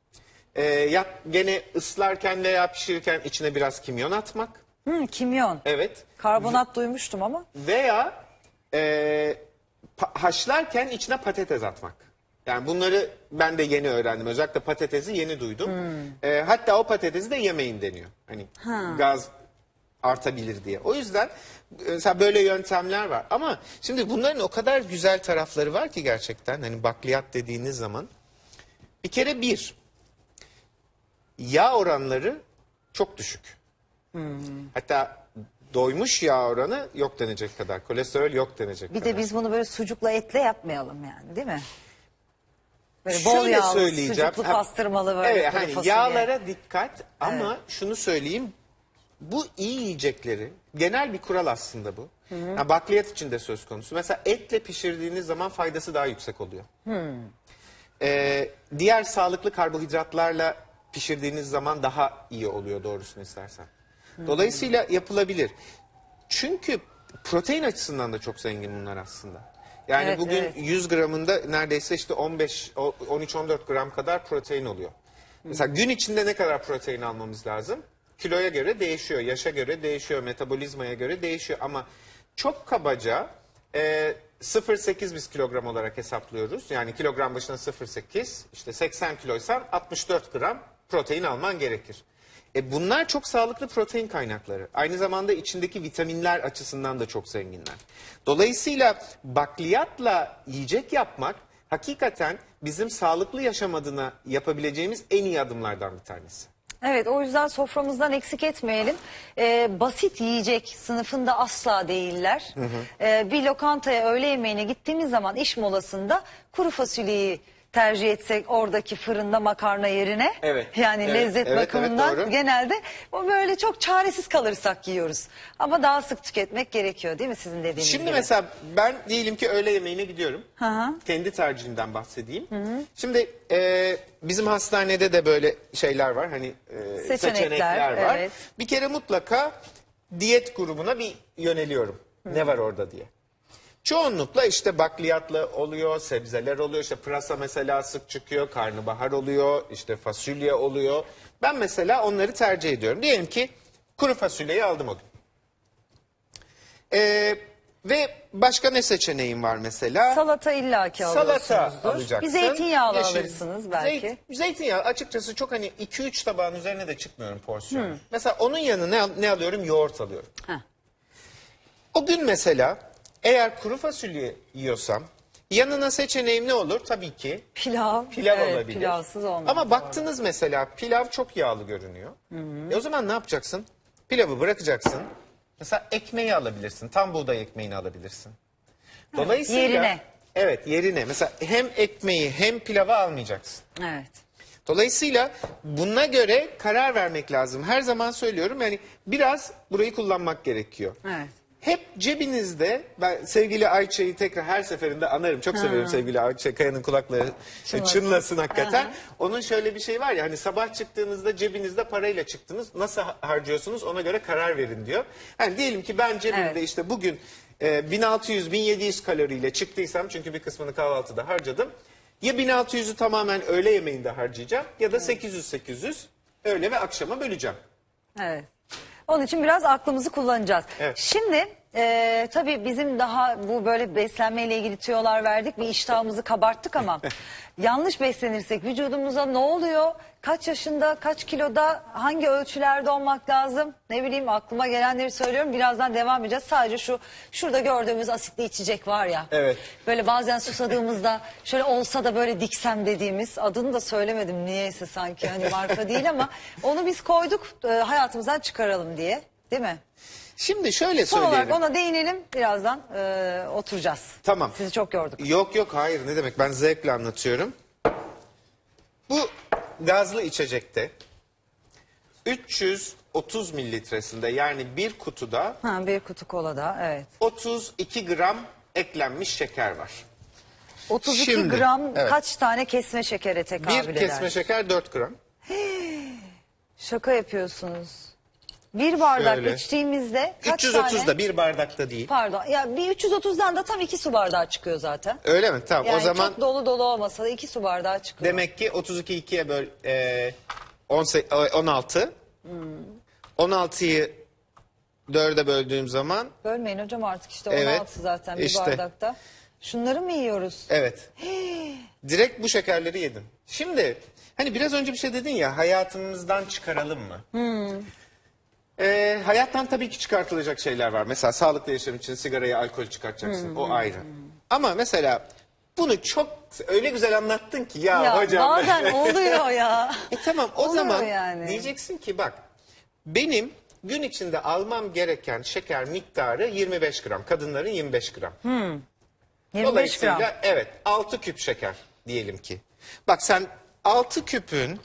Gene ıslarken veya pişirirken içine biraz kimyon atmak. Kimyon. Evet. Karbonat duymuştum ama. Veya haşlarken içine patates atmak. Yani bunları ben de yeni öğrendim. Özellikle patatesi yeni duydum. Hatta o patatesi de yemeyin deniyor. Hani gaz artabilir diye. O yüzden mesela böyle yöntemler var. Ama şimdi bunların o kadar güzel tarafları var ki gerçekten. Hani bakliyat dediğiniz zaman. Bir kere yağ oranları çok düşük. Hatta doymuş yağ oranı yok denecek kadar. Kolesterol yok denecek Bir kadar. de biz bunu böyle sucukla etle yapmayalım yani değil mi? Böyle bol Şöyle yağlı, söyleyeceğim. sucuklu pastırmalı böyle Evet, kuru hani fasulye. yağlara dikkat ama şunu söyleyeyim. Bu iyi yiyecekleri, genel bir kural aslında bu. Ha, bakliyat için de söz konusu. Mesela etle pişirdiğiniz zaman faydası daha yüksek oluyor. Diğer sağlıklı karbonhidratlarla pişirdiğiniz zaman daha iyi oluyor doğrusunu istersen. Dolayısıyla yapılabilir. Çünkü protein açısından da çok zengin bunlar aslında. Yani Evet, bugün evet. 100 gramında neredeyse işte 13-14 gram kadar protein oluyor. Mesela gün içinde ne kadar protein almamız lazım? Kiloya göre değişiyor, yaşa göre değişiyor, metabolizmaya göre değişiyor. Ama çok kabaca 0,8 biz kilogram olarak hesaplıyoruz. Yani kilogram başına 0,8, işte 80 kiloysan 64 gram protein alman gerekir. Bunlar çok sağlıklı protein kaynakları. Aynı zamanda içindeki vitaminler açısından da çok zenginler. Dolayısıyla bakliyatla yiyecek yapmak hakikaten bizim sağlıklı yaşam adına yapabileceğimiz en iyi adımlardan bir tanesi. Evet, o yüzden soframızdan eksik etmeyelim. Basit yiyecek sınıfında asla değiller. Bir lokantaya öğle yemeğine gittiğimiz zaman iş molasında kuru fasulyeyi tercih etsek oradaki fırında makarna yerine. Evet, Yani evet, lezzet evet, bakımından evet, doğru. genelde o böyle çok çaresiz kalırsak yiyoruz. Ama daha sık tüketmek gerekiyor değil mi sizin dediğiniz Şimdi gibi? mesela ben diyelim ki öğle yemeğine gidiyorum. hı. Kendi tercihimden bahsedeyim. Şimdi bizim hastanede de böyle şeyler var. Hani seçenekler var. evet. Bir kere mutlaka diyet grubuna bir yöneliyorum. Ne var orada diye. Çoğunlukla işte bakliyatlı oluyor, sebzeler oluyor. İşte pırasa mesela sık çıkıyor, karnabahar oluyor, işte fasulye oluyor. Ben mesela onları tercih ediyorum. Diyelim ki kuru fasulyeyi aldım o gün. Ve başka ne seçeneğim var mesela? Salata illaki Salata alıyorsunuzdur. alacaksın. Bir zeytinyağlı Yeşil. alırsınız belki. Zeytinyağı açıkçası çok hani 2-3 tabağın üzerine de çıkmıyorum porsiyon. Mesela onun yanına ne alıyorum? Yoğurt alıyorum. Heh. O gün mesela eğer kuru fasulye yiyorsam yanına seçeneğim ne olur? Tabii ki Pilav. pilav Evet, olabilir. pilavsız olmaz. Ama baktınız mesela pilav çok yağlı görünüyor. O zaman ne yapacaksın? Pilavı bırakacaksın. Mesela ekmeği alabilirsin. Tam buğday ekmeğini alabilirsin. Dolayısıyla yerine. Evet, yerine. Mesela hem ekmeği hem pilavı almayacaksın. Evet. Dolayısıyla buna göre karar vermek lazım. Her zaman söylüyorum, yani biraz burayı kullanmak gerekiyor. Evet. Hep cebinizde, ben sevgili Ayça'yı tekrar her seferinde anarım. Çok severim sevgili Ayça. Kaya'nın kulakları çınlasın hakikaten. Onun şöyle bir şey var ya, hani sabah çıktığınızda cebinizde parayla çıktınız. Nasıl harcıyorsunuz, ona göre karar verin diyor. Hani diyelim ki ben cebimde işte bugün 1600-1700 kaloriyle çıktıysam, çünkü bir kısmını kahvaltıda harcadım. Ya 1600'ü tamamen öğle yemeğinde harcayacağım ya da 800-800 öğle ve akşama böleceğim. Evet. Onun için biraz aklımızı kullanacağız. Evet. Şimdi tabii bizim daha bu böyle beslenmeyle ilgili tüyolar verdik. Bir iştahımızı kabarttık ama yanlış beslenirsek vücudumuza ne oluyor? Kaç yaşında, kaç kiloda, hangi ölçülerde olmak lazım? Ne bileyim, aklıma gelenleri söylüyorum. Birazdan devam edeceğiz. Sadece şurada gördüğümüz asitli içecek var ya. Evet. Böyle bazen susadığımızda şöyle olsa da böyle diksem dediğimiz, adını da söylemedim niyeyse, sanki hani marka değil ama onu biz koyduk hayatımızdan çıkaralım diye, değil mi? Şimdi şöyle Son söyleyelim. olarak ona değinelim, birazdan oturacağız. Tamam. Sizi çok yorduk. Yok hayır, ne demek, ben zevkle anlatıyorum. Bu gazlı içecekte 330 mililitresinde, yani bir kutuda Bir kutu kolada, evet. 32 gram eklenmiş şeker var. 32 Şimdi, gram evet. kaç tane kesme şekere tekabül Bir eder? kesme şeker 4 gram. Şaka yapıyorsunuz. Bir bardak Şöyle. içtiğimizde kaç 330'da tane? bir bardakta değil. Pardon. Ya bir 330'dan da tam 2 su bardağı çıkıyor zaten. Öyle mi? Tamam, Yani o zaman çok dolu dolu olmasa da 2 su bardağı çıkıyor. demek ki 32 ikiye böl 16. 16'yı 4'e böldüğüm zaman Bölmeyin hocam artık, işte Evet, 16 zaten bir işte. bardakta. Şunları mı yiyoruz? evet. Direkt bu şekerleri yedin. Şimdi hani biraz önce bir şey dedin ya, hayatımızdan çıkaralım mı? Hayattan tabii ki çıkartılacak şeyler var. Mesela sağlıklı yaşam için sigarayı, alkol çıkartacaksın. O ayrı. Ama mesela bunu çok öyle güzel anlattın ki ya hocam. Bazen oluyor ya. Tamam, o Oluyor zaman yani. diyeceksin ki bak, benim gün içinde almam gereken şeker miktarı 25 gram. Kadınların 25 gram. 25 Dolayısıyla gram. evet, 6 küp şeker diyelim ki. Bak sen 6 küpün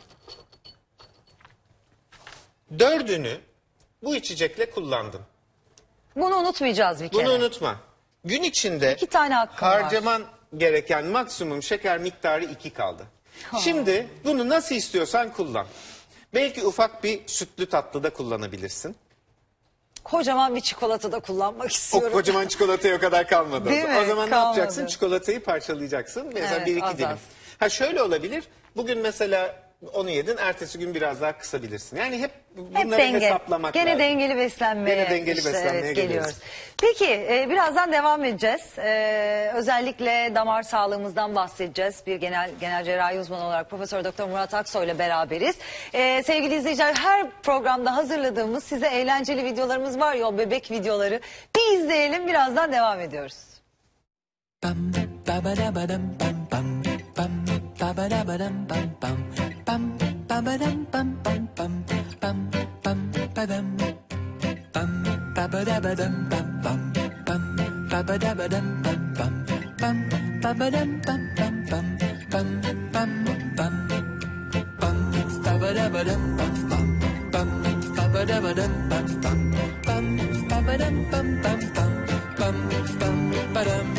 4'ünü bu içecekle kullandın. Bunu unutmayacağız bir kere. Bunu unutma. Gün içinde 2 tane hakkım var. harcaman gereken maksimum şeker miktarı 2 kaldı. Şimdi bunu nasıl istiyorsan kullan. Belki ufak bir sütlü tatlıda kullanabilirsin. Kocaman bir çikolata da kullanmak O istiyorum. kocaman çikolataya o kadar kalmadı. Değil mi? O zaman ne Kalmadı. yapacaksın? Çikolatayı parçalayacaksın. Mesela Evet, bir iki az dilim. az. Ha şöyle olabilir. Bugün mesela onu yedin, ertesi gün biraz daha kısabilirsin. Yani hep Hep bunları denge. hesaplamak Gene lazım. dengeli beslenmeye. Gene dengeli beslenmeye geliyoruz. Peki birazdan devam edeceğiz. Özellikle damar sağlığımızdan bahsedeceğiz. Bir genel cerrahi uzmanı olarak Profesör Doktor Murat Aksoy ile beraberiz. Sevgili izleyiciler, her programda hazırladığımız size eğlenceli videolarımız var ya, o bebek videoları. Bir izleyelim, birazdan devam ediyoruz. Bum ba ba da ba dum bum bum bum ba ba da ba dum bum bum bum ba ba dum bum bum bum bum bum ba dum bum ba ba da ba dum bum bum bum ba ba da ba dum bum bum bum ba ba dum bum bum bum bum bum bum bum ba ba da ba dum bum bum bum ba ba da ba dum bum bum bum ba ba dum bum bum bum bum bum ba dum.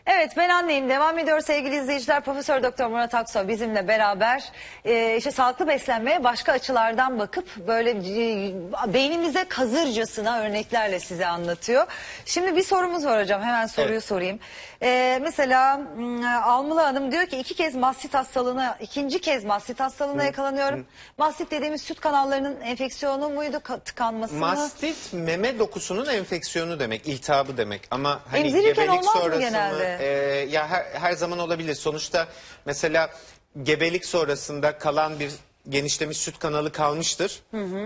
Evet, ben anneyim. Devam ediyor sevgili izleyiciler. Profesör Doktor Murat Aksoy bizimle beraber işte sağlıklı beslenmeye başka açılardan bakıp böyle beynimize kazırcasına örneklerle size anlatıyor. Şimdi bir sorumuz var hocam. Hemen soruyu Evet. sorayım. Mesela Almılı Hanım diyor ki ikinci kez mastit hastalığına yakalanıyorum. Mastit dediğimiz süt kanallarının enfeksiyonu muydu, tıkanması mı? Mastit meme dokusunun enfeksiyonu demek, iltihabı demek. Ama hani Emzirirken gebelik olmaz mı sonrası genelde? ya her zaman olabilir. Sonuçta mesela gebelik sonrasında kalan bir genişlemiş süt kanalı kalmıştır.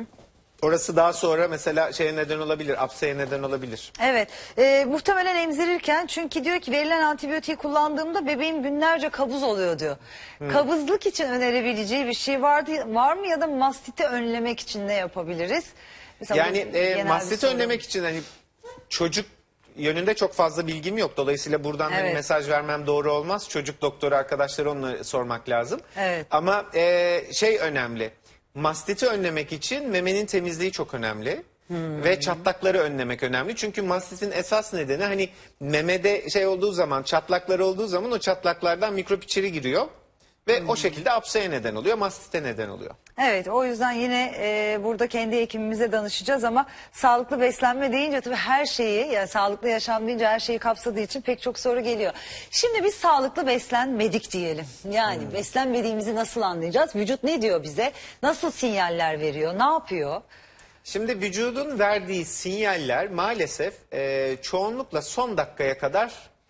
Orası daha sonra mesela şeye neden olabilir, apseye neden olabilir. Evet, muhtemelen emzirirken, çünkü diyor ki verilen antibiyotiği kullandığımda bebeğim günlerce kabuz oluyor diyor. Kabızlık için önerebileceği bir şey var mı ya da mastiti önlemek için ne yapabiliriz? Mesela bu Yani genel bir mastiti soru. önlemek için hani çocuk yönünde çok fazla bilgim yok. Dolayısıyla buradan hani Evet. mesaj vermem doğru olmaz. Çocuk doktoru arkadaşlara onunla sormak lazım. Evet. Ama şey önemli. Mastiti önlemek için memenin temizliği çok önemli. Ve çatlakları önlemek önemli. Çünkü mastitin esas nedeni hani memede şey olduğu zaman, çatlakları olduğu zaman o çatlaklardan mikrop içeri giriyor. Ve o şekilde apseye neden oluyor, mastite neden oluyor. Evet, o yüzden yine burada kendi hekimimize danışacağız ama sağlıklı beslenme deyince tabii her şeyi, yani sağlıklı yaşam deyince her şeyi kapsadığı için pek çok soru geliyor. Şimdi biz sağlıklı beslenmedik diyelim. Yani beslenmediğimizi nasıl anlayacağız? Vücut ne diyor bize? Nasıl sinyaller veriyor? Ne yapıyor? Şimdi vücudun verdiği sinyaller maalesef çoğunlukla son dakikaya kadar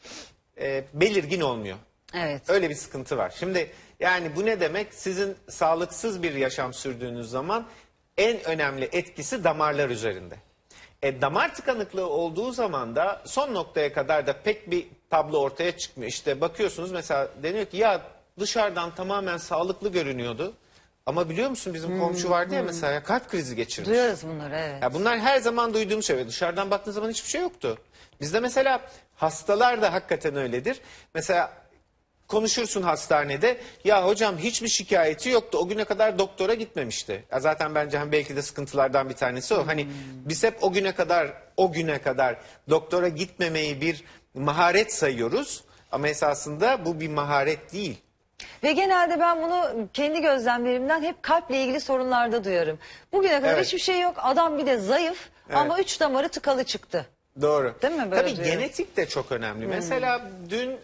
belirgin olmuyor. Evet. Öyle bir sıkıntı var. Şimdi yani bu ne demek? Sizin sağlıksız bir yaşam sürdüğünüz zaman en önemli etkisi damarlar üzerinde. Damar tıkanıklığı olduğu zaman da son noktaya kadar da pek bir tablo ortaya çıkmıyor. İşte bakıyorsunuz mesela deniyor ki ya dışarıdan tamamen sağlıklı görünüyordu. Ama biliyor musun bizim komşu vardı ya mesela kalp krizi geçirmiş. Duyuyoruz bunları, evet. Ya bunlar her zaman duyduğum şey. Dışarıdan baktığın zaman hiçbir şey yoktu. Bizde mesela hastalar da hakikaten öyledir. Mesela konuşursun hastanede ya hocam hiçbir şikayeti yoktu. O güne kadar doktora gitmemişti. Ya zaten bence belki de sıkıntılardan bir tanesi o. Hani biz hep o güne kadar doktora gitmemeyi bir maharet sayıyoruz. Ama esasında bu bir maharet değil. Ve genelde ben bunu kendi gözlemlerimden hep kalple ilgili sorunlarda duyarım. Bugüne kadar Evet. hiçbir şey yok. Adam bir de zayıf ama 3 damarı tıkalı çıktı. Doğru. Değil mi? Böyle Tabii duyuyorum. genetik de çok önemli. Mesela dün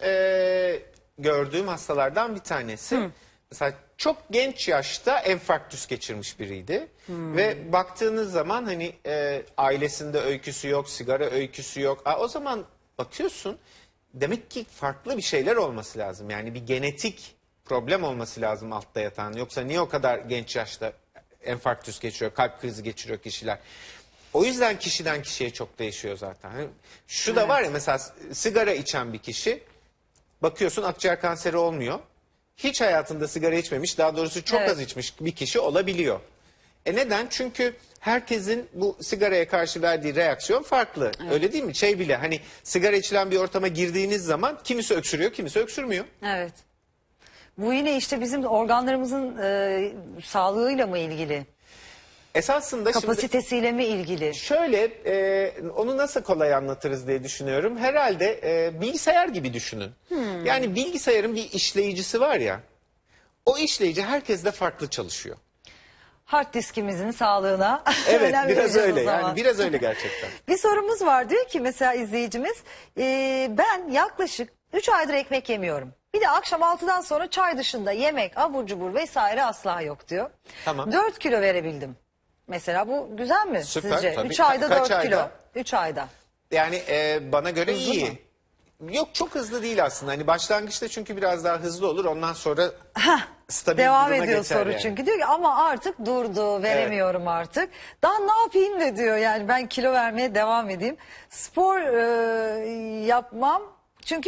gördüğüm hastalardan bir tanesi. Mesela çok genç yaşta enfarktüs geçirmiş biriydi. Ve baktığınız zaman hani ailesinde öyküsü yok, sigara öyküsü yok. O zaman bakıyorsun demek ki farklı bir şeyler olması lazım. Yani bir genetik problem olması lazım altta yatan. Yoksa niye o kadar genç yaşta enfarktüs geçiriyor, kalp krizi geçiriyor kişiler? O yüzden kişiden kişiye çok değişiyor zaten. Hani şu da var ya mesela sigara içen bir kişi bakıyorsun akciğer kanseri olmuyor. Hiç hayatında sigara içmemiş, daha doğrusu çok Evet. az içmiş bir kişi olabiliyor. Neden? Çünkü herkesin bu sigaraya karşı verdiği reaksiyon farklı. Öyle değil mi? Şey bile hani sigara içilen bir ortama girdiğiniz zaman kimisi öksürüyor, kimisi öksürmüyor. Evet. Bu yine işte bizim organlarımızın sağlığıyla mı ilgili? Esasında şimdi Kapasitesiyle mi ilgili? şöyle onu nasıl kolay anlatırız diye düşünüyorum. Herhalde bilgisayar gibi düşünün. Yani bilgisayarın bir işleyicisi var ya. O işleyici herkeste farklı çalışıyor. Hard diskimizin sağlığına Evet önem biraz vereceğiz öyle o zaman. yani biraz öyle gerçekten. Bir sorumuz var, diyor ki mesela izleyicimiz, ben yaklaşık 3 aydır ekmek yemiyorum. Bir de akşam 6'dan sonra çay dışında yemek, abur cubur vesaire asla yok diyor. Tamam. 4 kilo verebildim. Mesela bu güzel mi Süper, sizce? tabii. 3 ayda Kaç 4 kilo. ayda? 3 ayda. Yani bana göre Hızlı iyi. mı? Yok çok hızlı değil aslında. Hani başlangıçta çünkü biraz daha hızlı olur. Ondan sonra stabil Devam duruma ediyor geçer soru yani. çünkü. Diyor ki ama artık durdu, veremiyorum artık. Daha ne yapayım da diyor, yani ben kilo vermeye devam edeyim. Spor yapmam çünkü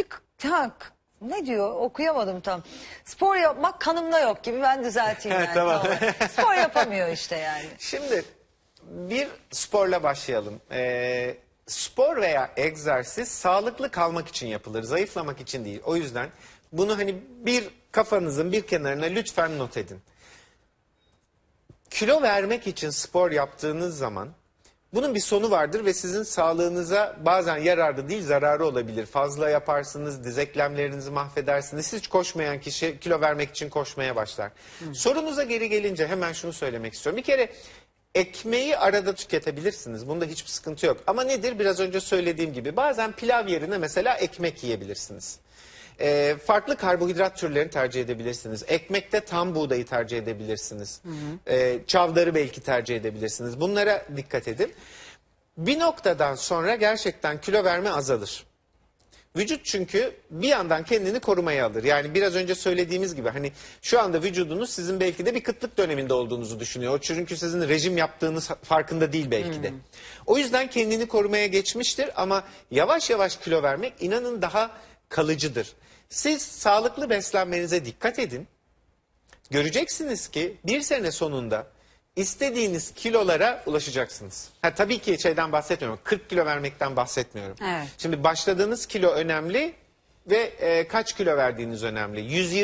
ne diyor okuyamadım tam. Spor yapmak kanımda yok gibi, ben düzelteyim yani. Tamam. Spor yapamıyor işte yani. Şimdi bir sporla başlayalım. Spor veya egzersiz sağlıklı kalmak için yapılır. Zayıflamak için değil. O yüzden bunu hani bir kafanızın bir kenarına lütfen not edin. Kilo vermek için spor yaptığınız zaman Bunun bir sonu vardır ve sizin sağlığınıza bazen yararlı değil zararı olabilir. Fazla yaparsınız, diz eklemlerinizi mahvedersiniz. Hiç koşmayan kişi kilo vermek için koşmaya başlar. Sorunuza geri gelince hemen şunu söylemek istiyorum. Bir kere ekmeği arada tüketebilirsiniz. Bunda hiçbir sıkıntı yok. Ama nedir? Biraz önce söylediğim gibi bazen pilav yerine mesela ekmek yiyebilirsiniz. Farklı karbohidrat türlerini tercih edebilirsiniz. Ekmekte tam buğdayı tercih edebilirsiniz. Çavdarı belki tercih edebilirsiniz. Bunlara dikkat edin. Bir noktadan sonra gerçekten kilo verme azalır. Vücut çünkü bir yandan kendini korumaya alır. Yani biraz önce söylediğimiz gibi hani şu anda vücudunuz sizin belki de bir kıtlık döneminde olduğunuzu düşünüyor. O çünkü sizin rejim yaptığınız farkında değil belki de. O yüzden kendini korumaya geçmiştir ama yavaş yavaş kilo vermek inanın daha kalıcıdır. Siz sağlıklı beslenmenize dikkat edin. Göreceksiniz ki bir sene sonunda istediğiniz kilolara ulaşacaksınız. Tabii ki şeyden bahsetmiyorum. 40 kilo vermekten bahsetmiyorum. Evet. Şimdi başladığınız kilo önemli ve kaç kilo verdiğiniz önemli.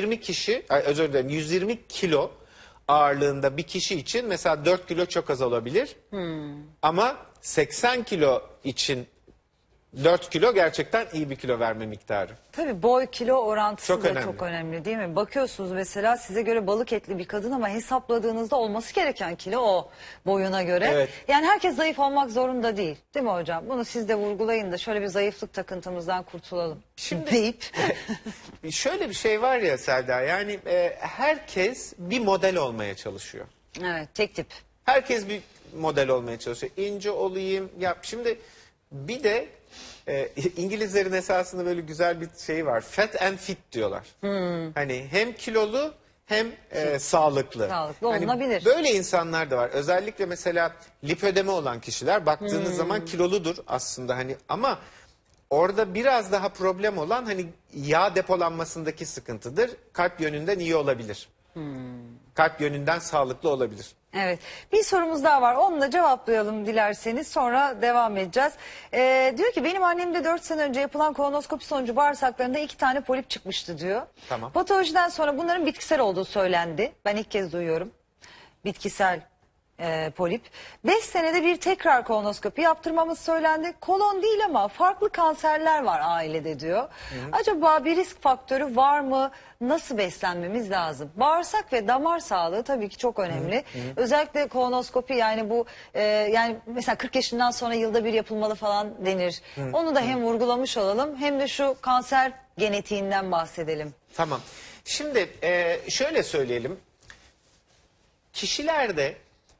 120 kilo ağırlığında bir kişi için mesela 4 kilo çok az olabilir. Ama 80 kilo için 4 kilo gerçekten iyi bir kilo verme miktarı. Tabii boy kilo orantısı Çok da önemli. çok önemli değil mi? Bakıyorsunuz mesela size göre balık etli bir kadın ama hesapladığınızda olması gereken kilo o boyuna göre. Evet. Yani herkes zayıf olmak zorunda değil. Değil mi hocam? Bunu siz de vurgulayın da şöyle bir zayıflık takıntımızdan kurtulalım. Şimdi- deyip Şöyle bir şey var ya Selda, yani herkes bir model olmaya çalışıyor. evet, tek tip. Herkes bir model olmaya çalışıyor. İnce olayım. Ya şimdi bir de İngilizlerin esasında böyle güzel bir şey var. Fat and fit diyorlar. Hani hem kilolu hem sağlıklı. Sağlıklı Hani olunabilir. böyle insanlar da var. Özellikle mesela lipödemi olan kişiler baktığınız zaman kiloludur aslında hani ama orada biraz daha problem olan hani yağ depolanmasındaki sıkıntıdır. Kalp yönünden iyi olabilir. Kalp yönünden sağlıklı olabilir. Evet. Bir sorumuz daha var. Onu da cevaplayalım dilerseniz. Sonra devam edeceğiz. Diyor ki benim annemde 4 sene önce yapılan kolonoskopi sonucu bağırsaklarında 2 tane polip çıkmıştı diyor. Tamam. Patolojiden sonra bunların bitkisel olduğu söylendi. Ben ilk kez duyuyorum. Bitkisel polip. 5 senede bir tekrar kolonoskopi yaptırmamız söylendi. Kolon değil ama farklı kanserler var ailede diyor. Acaba bir risk faktörü var mı? Nasıl beslenmemiz lazım? Bağırsak ve damar sağlığı tabii ki çok önemli. Özellikle kolonoskopi yani bu yani mesela 40 yaşından sonra yılda bir yapılmalı falan denir. Onu da hem vurgulamış olalım hem de şu kanser genetiğinden bahsedelim. Tamam. Şimdi şöyle söyleyelim. Kişilerde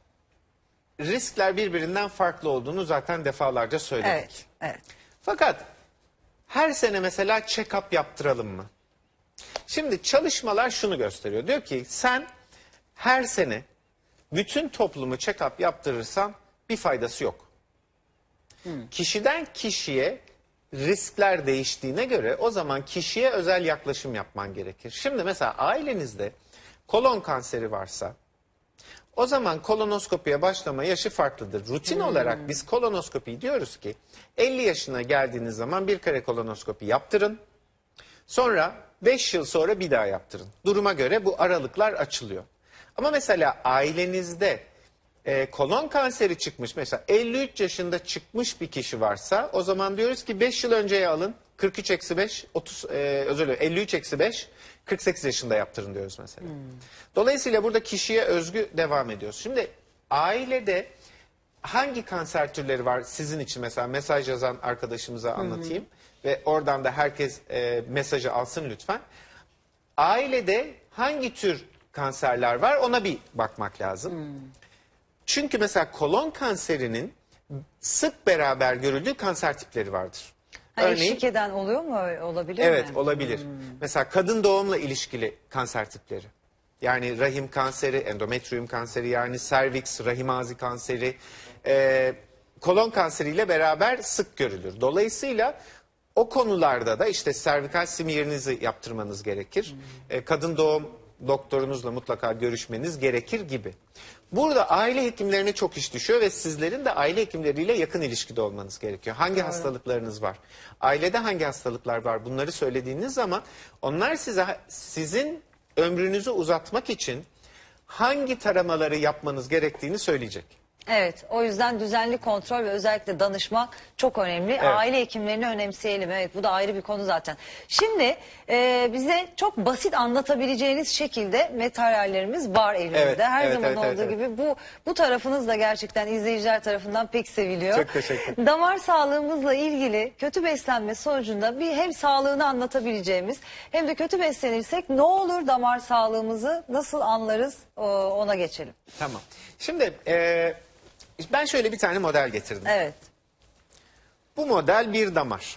riskler birbirinden farklı olduğunu zaten defalarca söyledik. Evet, evet. Fakat her sene mesela check-up yaptıralım mı? Şimdi çalışmalar şunu gösteriyor. Diyor ki sen her sene bütün toplumu check-up yaptırırsan bir faydası yok. Kişiden kişiye riskler değiştiğine göre o zaman kişiye özel yaklaşım yapman gerekir. Şimdi mesela ailenizde kolon kanseri varsa o zaman kolonoskopiye başlama yaşı farklıdır. Rutin olarak biz kolonoskopi diyoruz ki 50 yaşına geldiğiniz zaman bir kere kolonoskopi yaptırın. Sonra 5 yıl sonra bir daha yaptırın. Duruma göre bu aralıklar açılıyor. Ama mesela ailenizde kolon kanseri çıkmış mesela 53 yaşında çıkmış bir kişi varsa o zaman diyoruz ki 5 yıl önceye alın 43 eksi 5 özür dilerim 53 eksi 5 48 yaşında yaptırın diyoruz mesela. Dolayısıyla burada kişiye özgü devam ediyoruz. Şimdi ailede hangi kanser türleri var sizin için mesela mesaj yazan arkadaşımıza anlatayım ve oradan da herkes mesajı alsın lütfen. Ailede hangi tür kanserler var ona bir bakmak lazım. Çünkü mesela kolon kanserinin sık beraber görüldüğü kanser tipleri vardır. Eşlik eden oluyor mu? Olabilir Evet mi? olabilir. Mesela kadın doğumla ilişkili kanser tipleri. Yani rahim kanseri, endometrium kanseri yani serviks, rahim ağzı kanseri, kolon kanseriyle beraber sık görülür. Dolayısıyla o konularda da işte servikal smear'inizi yaptırmanız gerekir. Kadın doğum doktorunuzla mutlaka görüşmeniz gerekir gibi. Burada aile hekimlerine çok iş düşüyor ve sizlerin de aile hekimleriyle yakın ilişkide olmanız gerekiyor. Hangi hastalıklarınız var? Ailede hangi hastalıklar var? Bunları söylediğiniz zaman onlar size sizin ömrünüzü uzatmak için hangi taramaları yapmanız gerektiğini söyleyecek. Evet, o yüzden düzenli kontrol ve özellikle danışmak çok önemli. Evet. Aile hekimlerini önemseyelim. Evet, bu da ayrı bir konu zaten. Şimdi bize çok basit anlatabileceğiniz şekilde materyallerimiz var elimizde. Evet, Her evet, zaman evet, olduğu evet, gibi bu tarafınız da gerçekten izleyiciler tarafından pek seviliyor. Çok teşekkür ederim. Damar sağlığımızla ilgili kötü beslenme sonucunda bir hem sağlığını anlatabileceğimiz hem de kötü beslenirsek ne olur, damar sağlığımızı nasıl anlarız, ona geçelim. Tamam. Şimdi ben şöyle bir tane model getirdim. Evet. Bu model bir damar.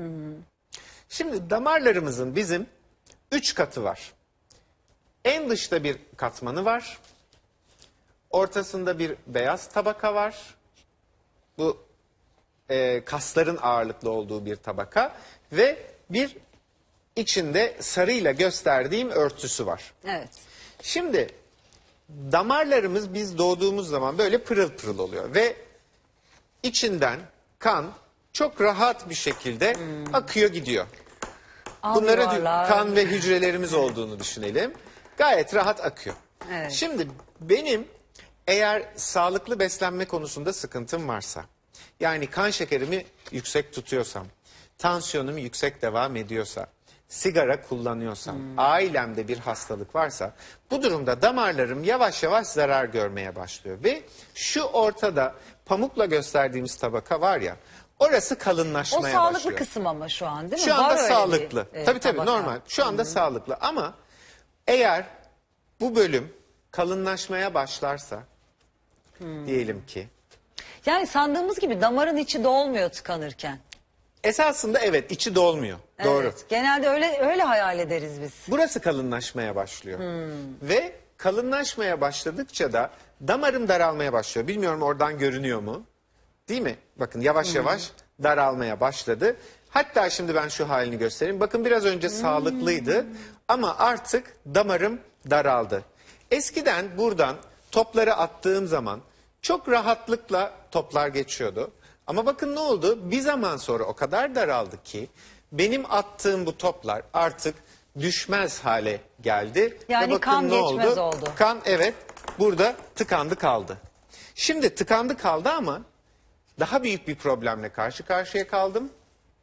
Şimdi damarlarımızın bizim 3 katı var. En dışta bir katmanı var. Ortasında bir beyaz tabaka var. Bu kasların ağırlıklı olduğu bir tabaka. Ve bir içinde sarıyla gösterdiğim örtüsü var. Evet. Şimdi damarlarımız biz doğduğumuz zaman böyle pırıl pırıl oluyor. Ve içinden kan çok rahat bir şekilde akıyor gidiyor. Bunlara Alıyorlar. kan ve hücrelerimiz olduğunu düşünelim. Gayet rahat akıyor. Evet. Şimdi benim eğer sağlıklı beslenme konusunda sıkıntım varsa, yani kan şekerimi yüksek tutuyorsam, tansiyonum yüksek devam ediyorsa, sigara kullanıyorsam, ailemde bir hastalık varsa, bu durumda damarlarım yavaş yavaş zarar görmeye başlıyor. Ve şu ortada pamukla gösterdiğimiz tabaka var ya, orası O kalınlaşmaya sağlıklı başlıyor. kısım ama şu an değil mi? Şu anda Var öyle sağlıklı. bir, Tabii tabaka. normal. Şu anda sağlıklı ama eğer bu bölüm kalınlaşmaya başlarsa diyelim ki Yani sandığımız gibi damarın içi dolmuyor tıkanırken. esasında evet içi dolmuyor. Doğru. Evet, genelde öyle hayal ederiz biz. Burası kalınlaşmaya başlıyor. Ve kalınlaşmaya başladıkça da damarım daralmaya başlıyor. Bilmiyorum oradan görünüyor mu? Değil mi? Bakın yavaş yavaş daralmaya başladı. Hatta şimdi ben şu halini göstereyim. Bakın biraz önce sağlıklıydı ama artık damarım daraldı. Eskiden buradan topları attığım zaman çok rahatlıkla toplar geçiyordu. Ama bakın ne oldu? Bir zaman sonra o kadar daraldı ki benim attığım bu toplar artık düşmez hale geldi. Yani Ve bakın kan ne geçmez oldu. Kan evet burada tıkandı kaldı. Şimdi tıkandı kaldı ama daha büyük bir problemle karşı karşıya kaldım.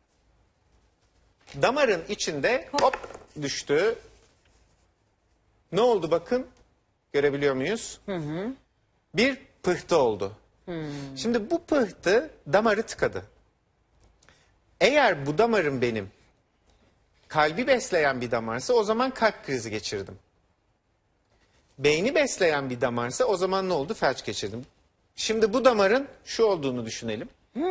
Damarın içinde hop düştü. Ne oldu bakın? Görebiliyor muyuz? Bir pıhtı oldu. Şimdi bu pıhtı damarı tıkadı. Eğer bu damarım benim kalbi besleyen bir damarsa o zaman kalp krizi geçirdim. Beyni besleyen bir damarsa o zaman ne oldu? Felç geçirdim. Şimdi bu damarın şu olduğunu düşünelim.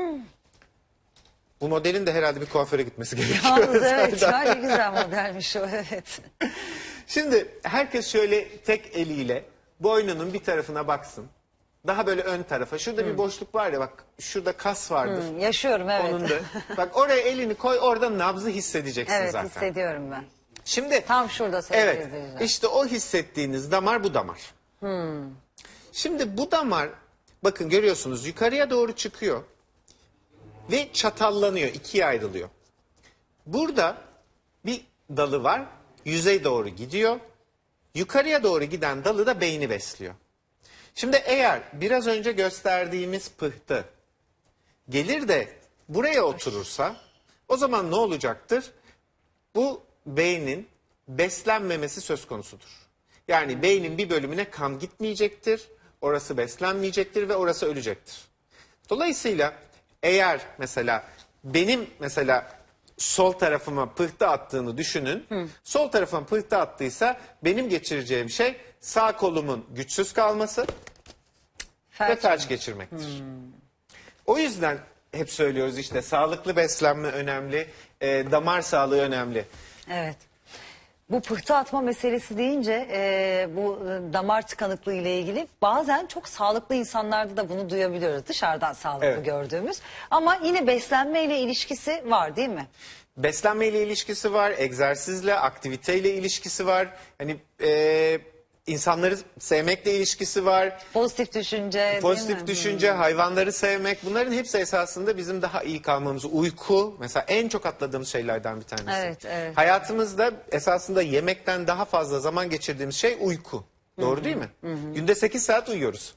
Bu modelin de herhalde bir kuaföre gitmesi gerekiyor. Yalnız evet, ne güzel modelmiş o, evet. Şimdi herkes şöyle tek eliyle boynunun bir tarafına baksın. Daha böyle ön tarafa. Şurada bir boşluk var ya bak şurada kas vardır. Yaşıyorum, evet. Onun da. Bak oraya elini koy orada nabzı hissedeceksin Evet, zaten. hissediyorum ben. Şimdi Tam şurada sevgili evet, izleyiciler. işte o hissettiğiniz damar bu damar. Şimdi bu damar bakın görüyorsunuz yukarıya doğru çıkıyor ve çatallanıyor, ikiye ayrılıyor. Burada bir dalı var, yüzey doğru gidiyor. Yukarıya doğru giden dalı da beyni besliyor. Şimdi eğer biraz önce gösterdiğimiz pıhtı gelir de buraya oturursa o zaman ne olacaktır? Bu beynin beslenmemesi söz konusudur. Yani beynin bir bölümüne kan gitmeyecektir, orası beslenmeyecektir ve orası ölecektir. Dolayısıyla eğer mesela benim sol tarafıma pıhtı attığını düşünün. Sol tarafıma pıhtı attıysa benim geçireceğim şey sağ kolumun güçsüz kalması ve Felç. felç geçirmektir. O yüzden hep söylüyoruz işte sağlıklı beslenme önemli, damar sağlığı önemli. Evet. Bu pıhtı atma meselesi deyince bu damar tıkanıklığı ile ilgili bazen çok sağlıklı insanlarda da bunu duyabiliyoruz. Dışarıdan sağlıklı Evet. gördüğümüz. Ama yine beslenme ile ilişkisi var değil mi? Beslenmeyle ilişkisi var, egzersizle, aktiviteyle ilişkisi var. Hani insanları sevmekle ilişkisi var. Pozitif düşünce değil mi? Pozitif düşünce, hayvanları sevmek bunların hepsi esasında bizim daha iyi kalmamızı. Uyku mesela en çok atladığımız şeylerden bir tanesi. Evet, evet. Hayatımızda esasında yemekten daha fazla zaman geçirdiğimiz şey uyku. Doğru değil mi? Günde 8 saat uyuyoruz.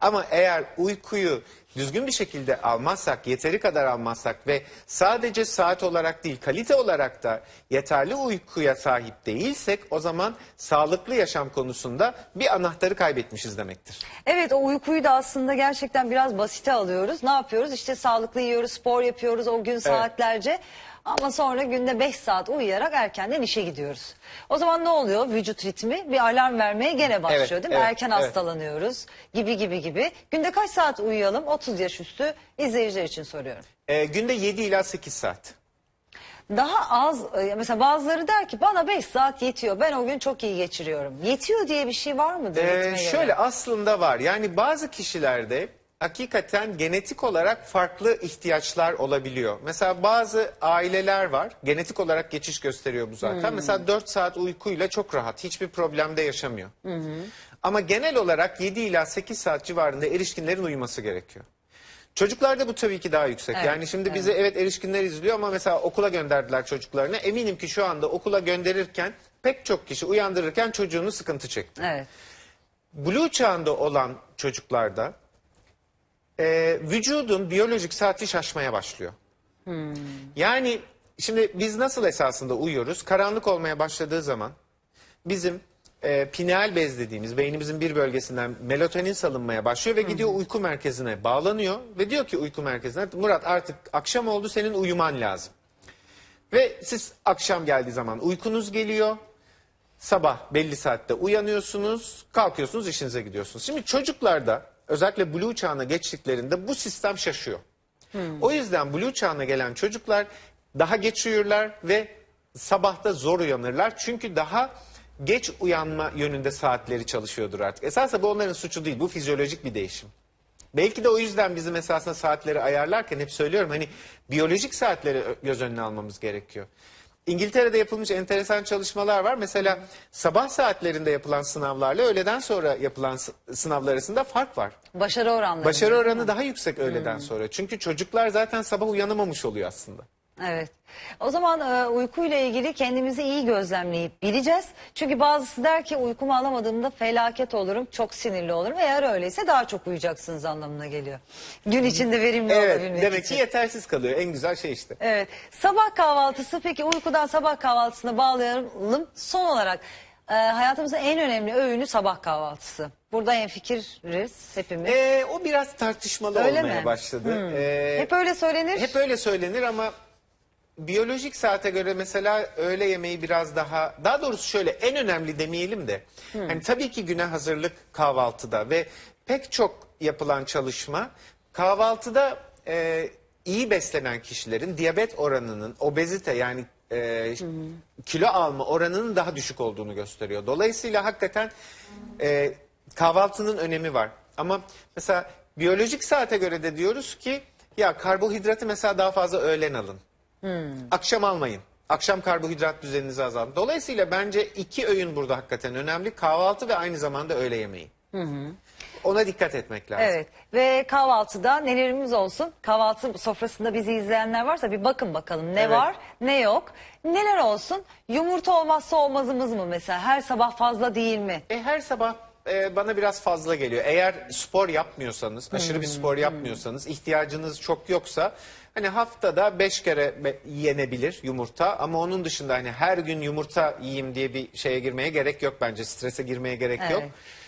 Ama eğer uykuyu düzgün bir şekilde almazsak, yeteri kadar almazsak ve sadece saat olarak değil, kalite olarak da yeterli uykuya sahip değilsek, o zaman sağlıklı yaşam konusunda bir anahtarı kaybetmişiz demektir. Evet, o uykuyu da aslında gerçekten biraz basite alıyoruz. Ne yapıyoruz? İşte sağlıklı yiyoruz, spor yapıyoruz o gün saatlerce. Ama sonra günde 5 saat uyuyarak erkenden işe gidiyoruz. O zaman ne oluyor? Vücut ritmi bir alarm vermeye gene başlıyor, Evet, değil mi? evet, Erken evet. hastalanıyoruz gibi. Günde kaç saat uyuyalım? 30 yaş üstü izleyiciler için soruyorum. Günde 7 ila 8 saat. Daha az, mesela bazıları der ki bana 5 saat yetiyor. Ben o gün çok iyi geçiriyorum. Yetiyor diye bir şey var mıdır ritme göre? Şöyle aslında var. Yani bazı kişilerde hakikaten genetik olarak farklı ihtiyaçlar olabiliyor. Mesela bazı aileler var. Genetik olarak geçiş gösteriyor bu zaten. Mesela 4 saat uykuyla çok rahat. Hiçbir problemde yaşamıyor. Ama genel olarak 7 ila 8 saat civarında erişkinlerin uyuması gerekiyor. Çocuklarda bu tabii ki daha yüksek. Evet, Yani şimdi bizi erişkinler izliyor ama mesela okula gönderdiler çocuklarını. Eminim ki şu anda okula gönderirken pek çok kişi uyandırırken çocuğunu sıkıntı çekti. Evet. Blue çağında olan çocuklarda vücudun biyolojik saati şaşmaya başlıyor. Yani şimdi biz nasıl esasında uyuyoruz? Karanlık olmaya başladığı zaman bizim pineal bez dediğimiz beynimizin bir bölgesinden melatonin salınmaya başlıyor ve gidiyor uyku merkezine bağlanıyor ve diyor ki uyku merkezine, Murat artık akşam oldu, senin uyuman lazım. Ve siz akşam geldiği zaman uykunuz geliyor. Sabah belli saatte uyanıyorsunuz, kalkıyorsunuz, işinize gidiyorsunuz. Şimdi çocuklarda özellikle Blue çağına geçtiklerinde bu sistem şaşıyor. O yüzden Blue çağına gelen çocuklar daha geç uyurlar ve sabahta zor uyanırlar. Çünkü daha geç uyanma yönünde saatleri çalışıyordur artık. Esasında bu onların suçu değil, bu fizyolojik bir değişim. Belki de o yüzden bizim esasında saatleri ayarlarken hep söylüyorum, hani biyolojik saatleri göz önüne almamız gerekiyor. İngiltere'de yapılmış enteresan çalışmalar var. Mesela sabah saatlerinde yapılan sınavlarla öğleden sonra yapılan sınavlar arasında fark var. Başarı oranları. Başarı oranı daha yüksek öğleden sonra. Çünkü çocuklar zaten sabah uyanamamış oluyor aslında. Evet. O zaman uykuyla ilgili kendimizi iyi gözlemleyip bileceğiz. Çünkü bazısı der ki uykumu alamadığımda felaket olurum, çok sinirli olurum. Eğer öyleyse daha çok uyuyacaksınız anlamına geliyor. Gün içinde verimli olabilmek Evet, demek için. ki yetersiz kalıyor. En güzel şey işte. Evet. Sabah kahvaltısı, peki uykudan sabah kahvaltısına bağlayalım. Son olarak hayatımızın en önemli öğünü sabah kahvaltısı. Burada hemfikiriz hepimiz. O biraz tartışmalı Öyle olmaya mi? başladı. Hep öyle söylenir. Hep öyle söylenir ama biyolojik saate göre mesela öğle yemeği biraz daha doğrusu şöyle, en önemli demeyelim de hani tabii ki güne hazırlık kahvaltıda ve pek çok yapılan çalışma kahvaltıda iyi beslenen kişilerin diyabet oranının, obezite yani kilo alma oranının daha düşük olduğunu gösteriyor. Dolayısıyla hakikaten kahvaltının önemi var. Ama mesela biyolojik saate göre de diyoruz ki ya karbonhidratı mesela daha fazla öğlen alın. Akşam almayın. Akşam karbonhidrat düzeninizi azaltın. Dolayısıyla bence 2 öğün burada hakikaten önemli. Kahvaltı ve aynı zamanda öğle yemeği. Ona dikkat etmek lazım. Evet, ve kahvaltıda nelerimiz olsun? Kahvaltı sofrasında bizi izleyenler varsa bir bakın bakalım ne Evet. var ne yok. Neler olsun? Yumurta olmazsa olmazımız mı mesela? Her sabah fazla değil mi? Her sabah bana biraz fazla geliyor. Eğer spor yapmıyorsanız, aşırı bir spor yapmıyorsanız, ihtiyacınız çok yoksa hani haftada 5 kere yenebilir yumurta, ama onun dışında hani her gün yumurta yiyeyim diye bir şeye girmeye gerek yok bence. Strese girmeye gerek yok.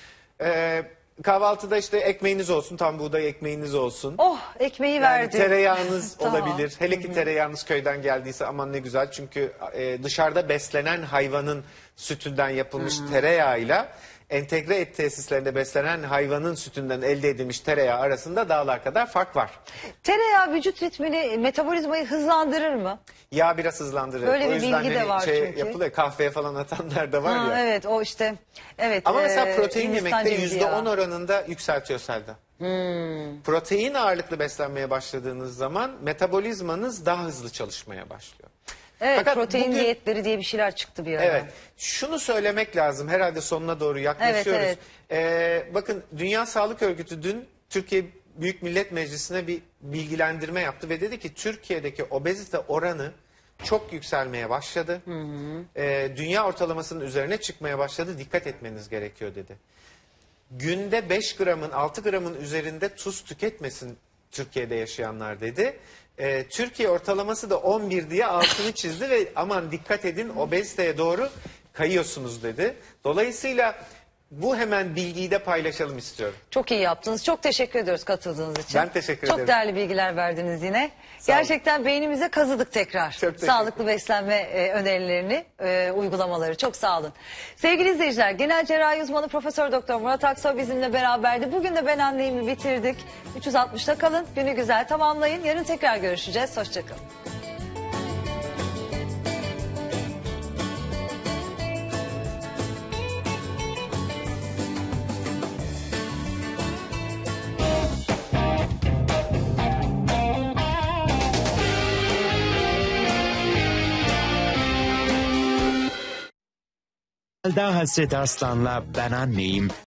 Kahvaltıda işte ekmeğiniz olsun, tam buğday ekmeğiniz olsun. Oh, ekmeği Yani verdi. tereyağınız Tamam. olabilir. Hele ki tereyağınız köyden geldiyse aman ne güzel. Çünkü dışarıda beslenen hayvanın sütünden yapılmış tereyağıyla entegre et tesislerinde beslenen hayvanın sütünden elde edilmiş tereyağı arasında dağlar kadar fark var. Tereyağı vücut ritmini, metabolizmayı hızlandırır mı? Yağ biraz hızlandırır. Böyle O bir yüzden bilgi de hani var şey çünkü. yapılıyor, kahveye falan atanlar da var ya. Evet, o işte. Evet. Ama mesela protein Hindistan yemekte cevizi yağı. %10 oranında yükseltiyor Selda. Protein ağırlıklı beslenmeye başladığınız zaman metabolizmanız daha hızlı çalışmaya başlıyor. Evet, Fakat protein bugün- diyetleri diye bir şeyler çıktı bir ara. Evet. Şunu söylemek lazım. Herhalde sonuna doğru yaklaşıyoruz. Evet, Bakın Dünya Sağlık Örgütü dün Türkiye Büyük Millet Meclisi'ne bir bilgilendirme yaptı ve dedi ki Türkiye'deki obezite oranı çok yükselmeye başladı. Dünya ortalamasının üzerine çıkmaya başladı. Dikkat etmeniz gerekiyor dedi. günde 5 gramın 6 gramın üzerinde tuz tüketmesin Türkiye'de yaşayanlar dedi. Türkiye ortalaması da 11 diye altını çizdi ve aman dikkat edin obeziteye doğru kayıyorsunuz dedi. Dolayısıyla bu hemen bilgiyi de paylaşalım istiyorum. Çok iyi yaptınız. Çok teşekkür ediyoruz katıldığınız için. Ben teşekkür Çok ederim. değerli bilgiler verdiniz yine. Sağ olun. Gerçekten beynimize kazıdık tekrar. Çok teşekkür Sağlıklı beslenme önerilerini, uygulamaları. Çok sağ olun. Sevgili izleyiciler, genel cerrahi uzmanı Profesör Doktor Murat Aksoy bizimle beraberdi. Bugün de Ben Anneyim'i bitirdik. 360'ta kalın. Günü güzel tamamlayın. Yarın tekrar görüşeceğiz. Hoşçakalın. Selda Hasret Arslan'la Ben Anneyim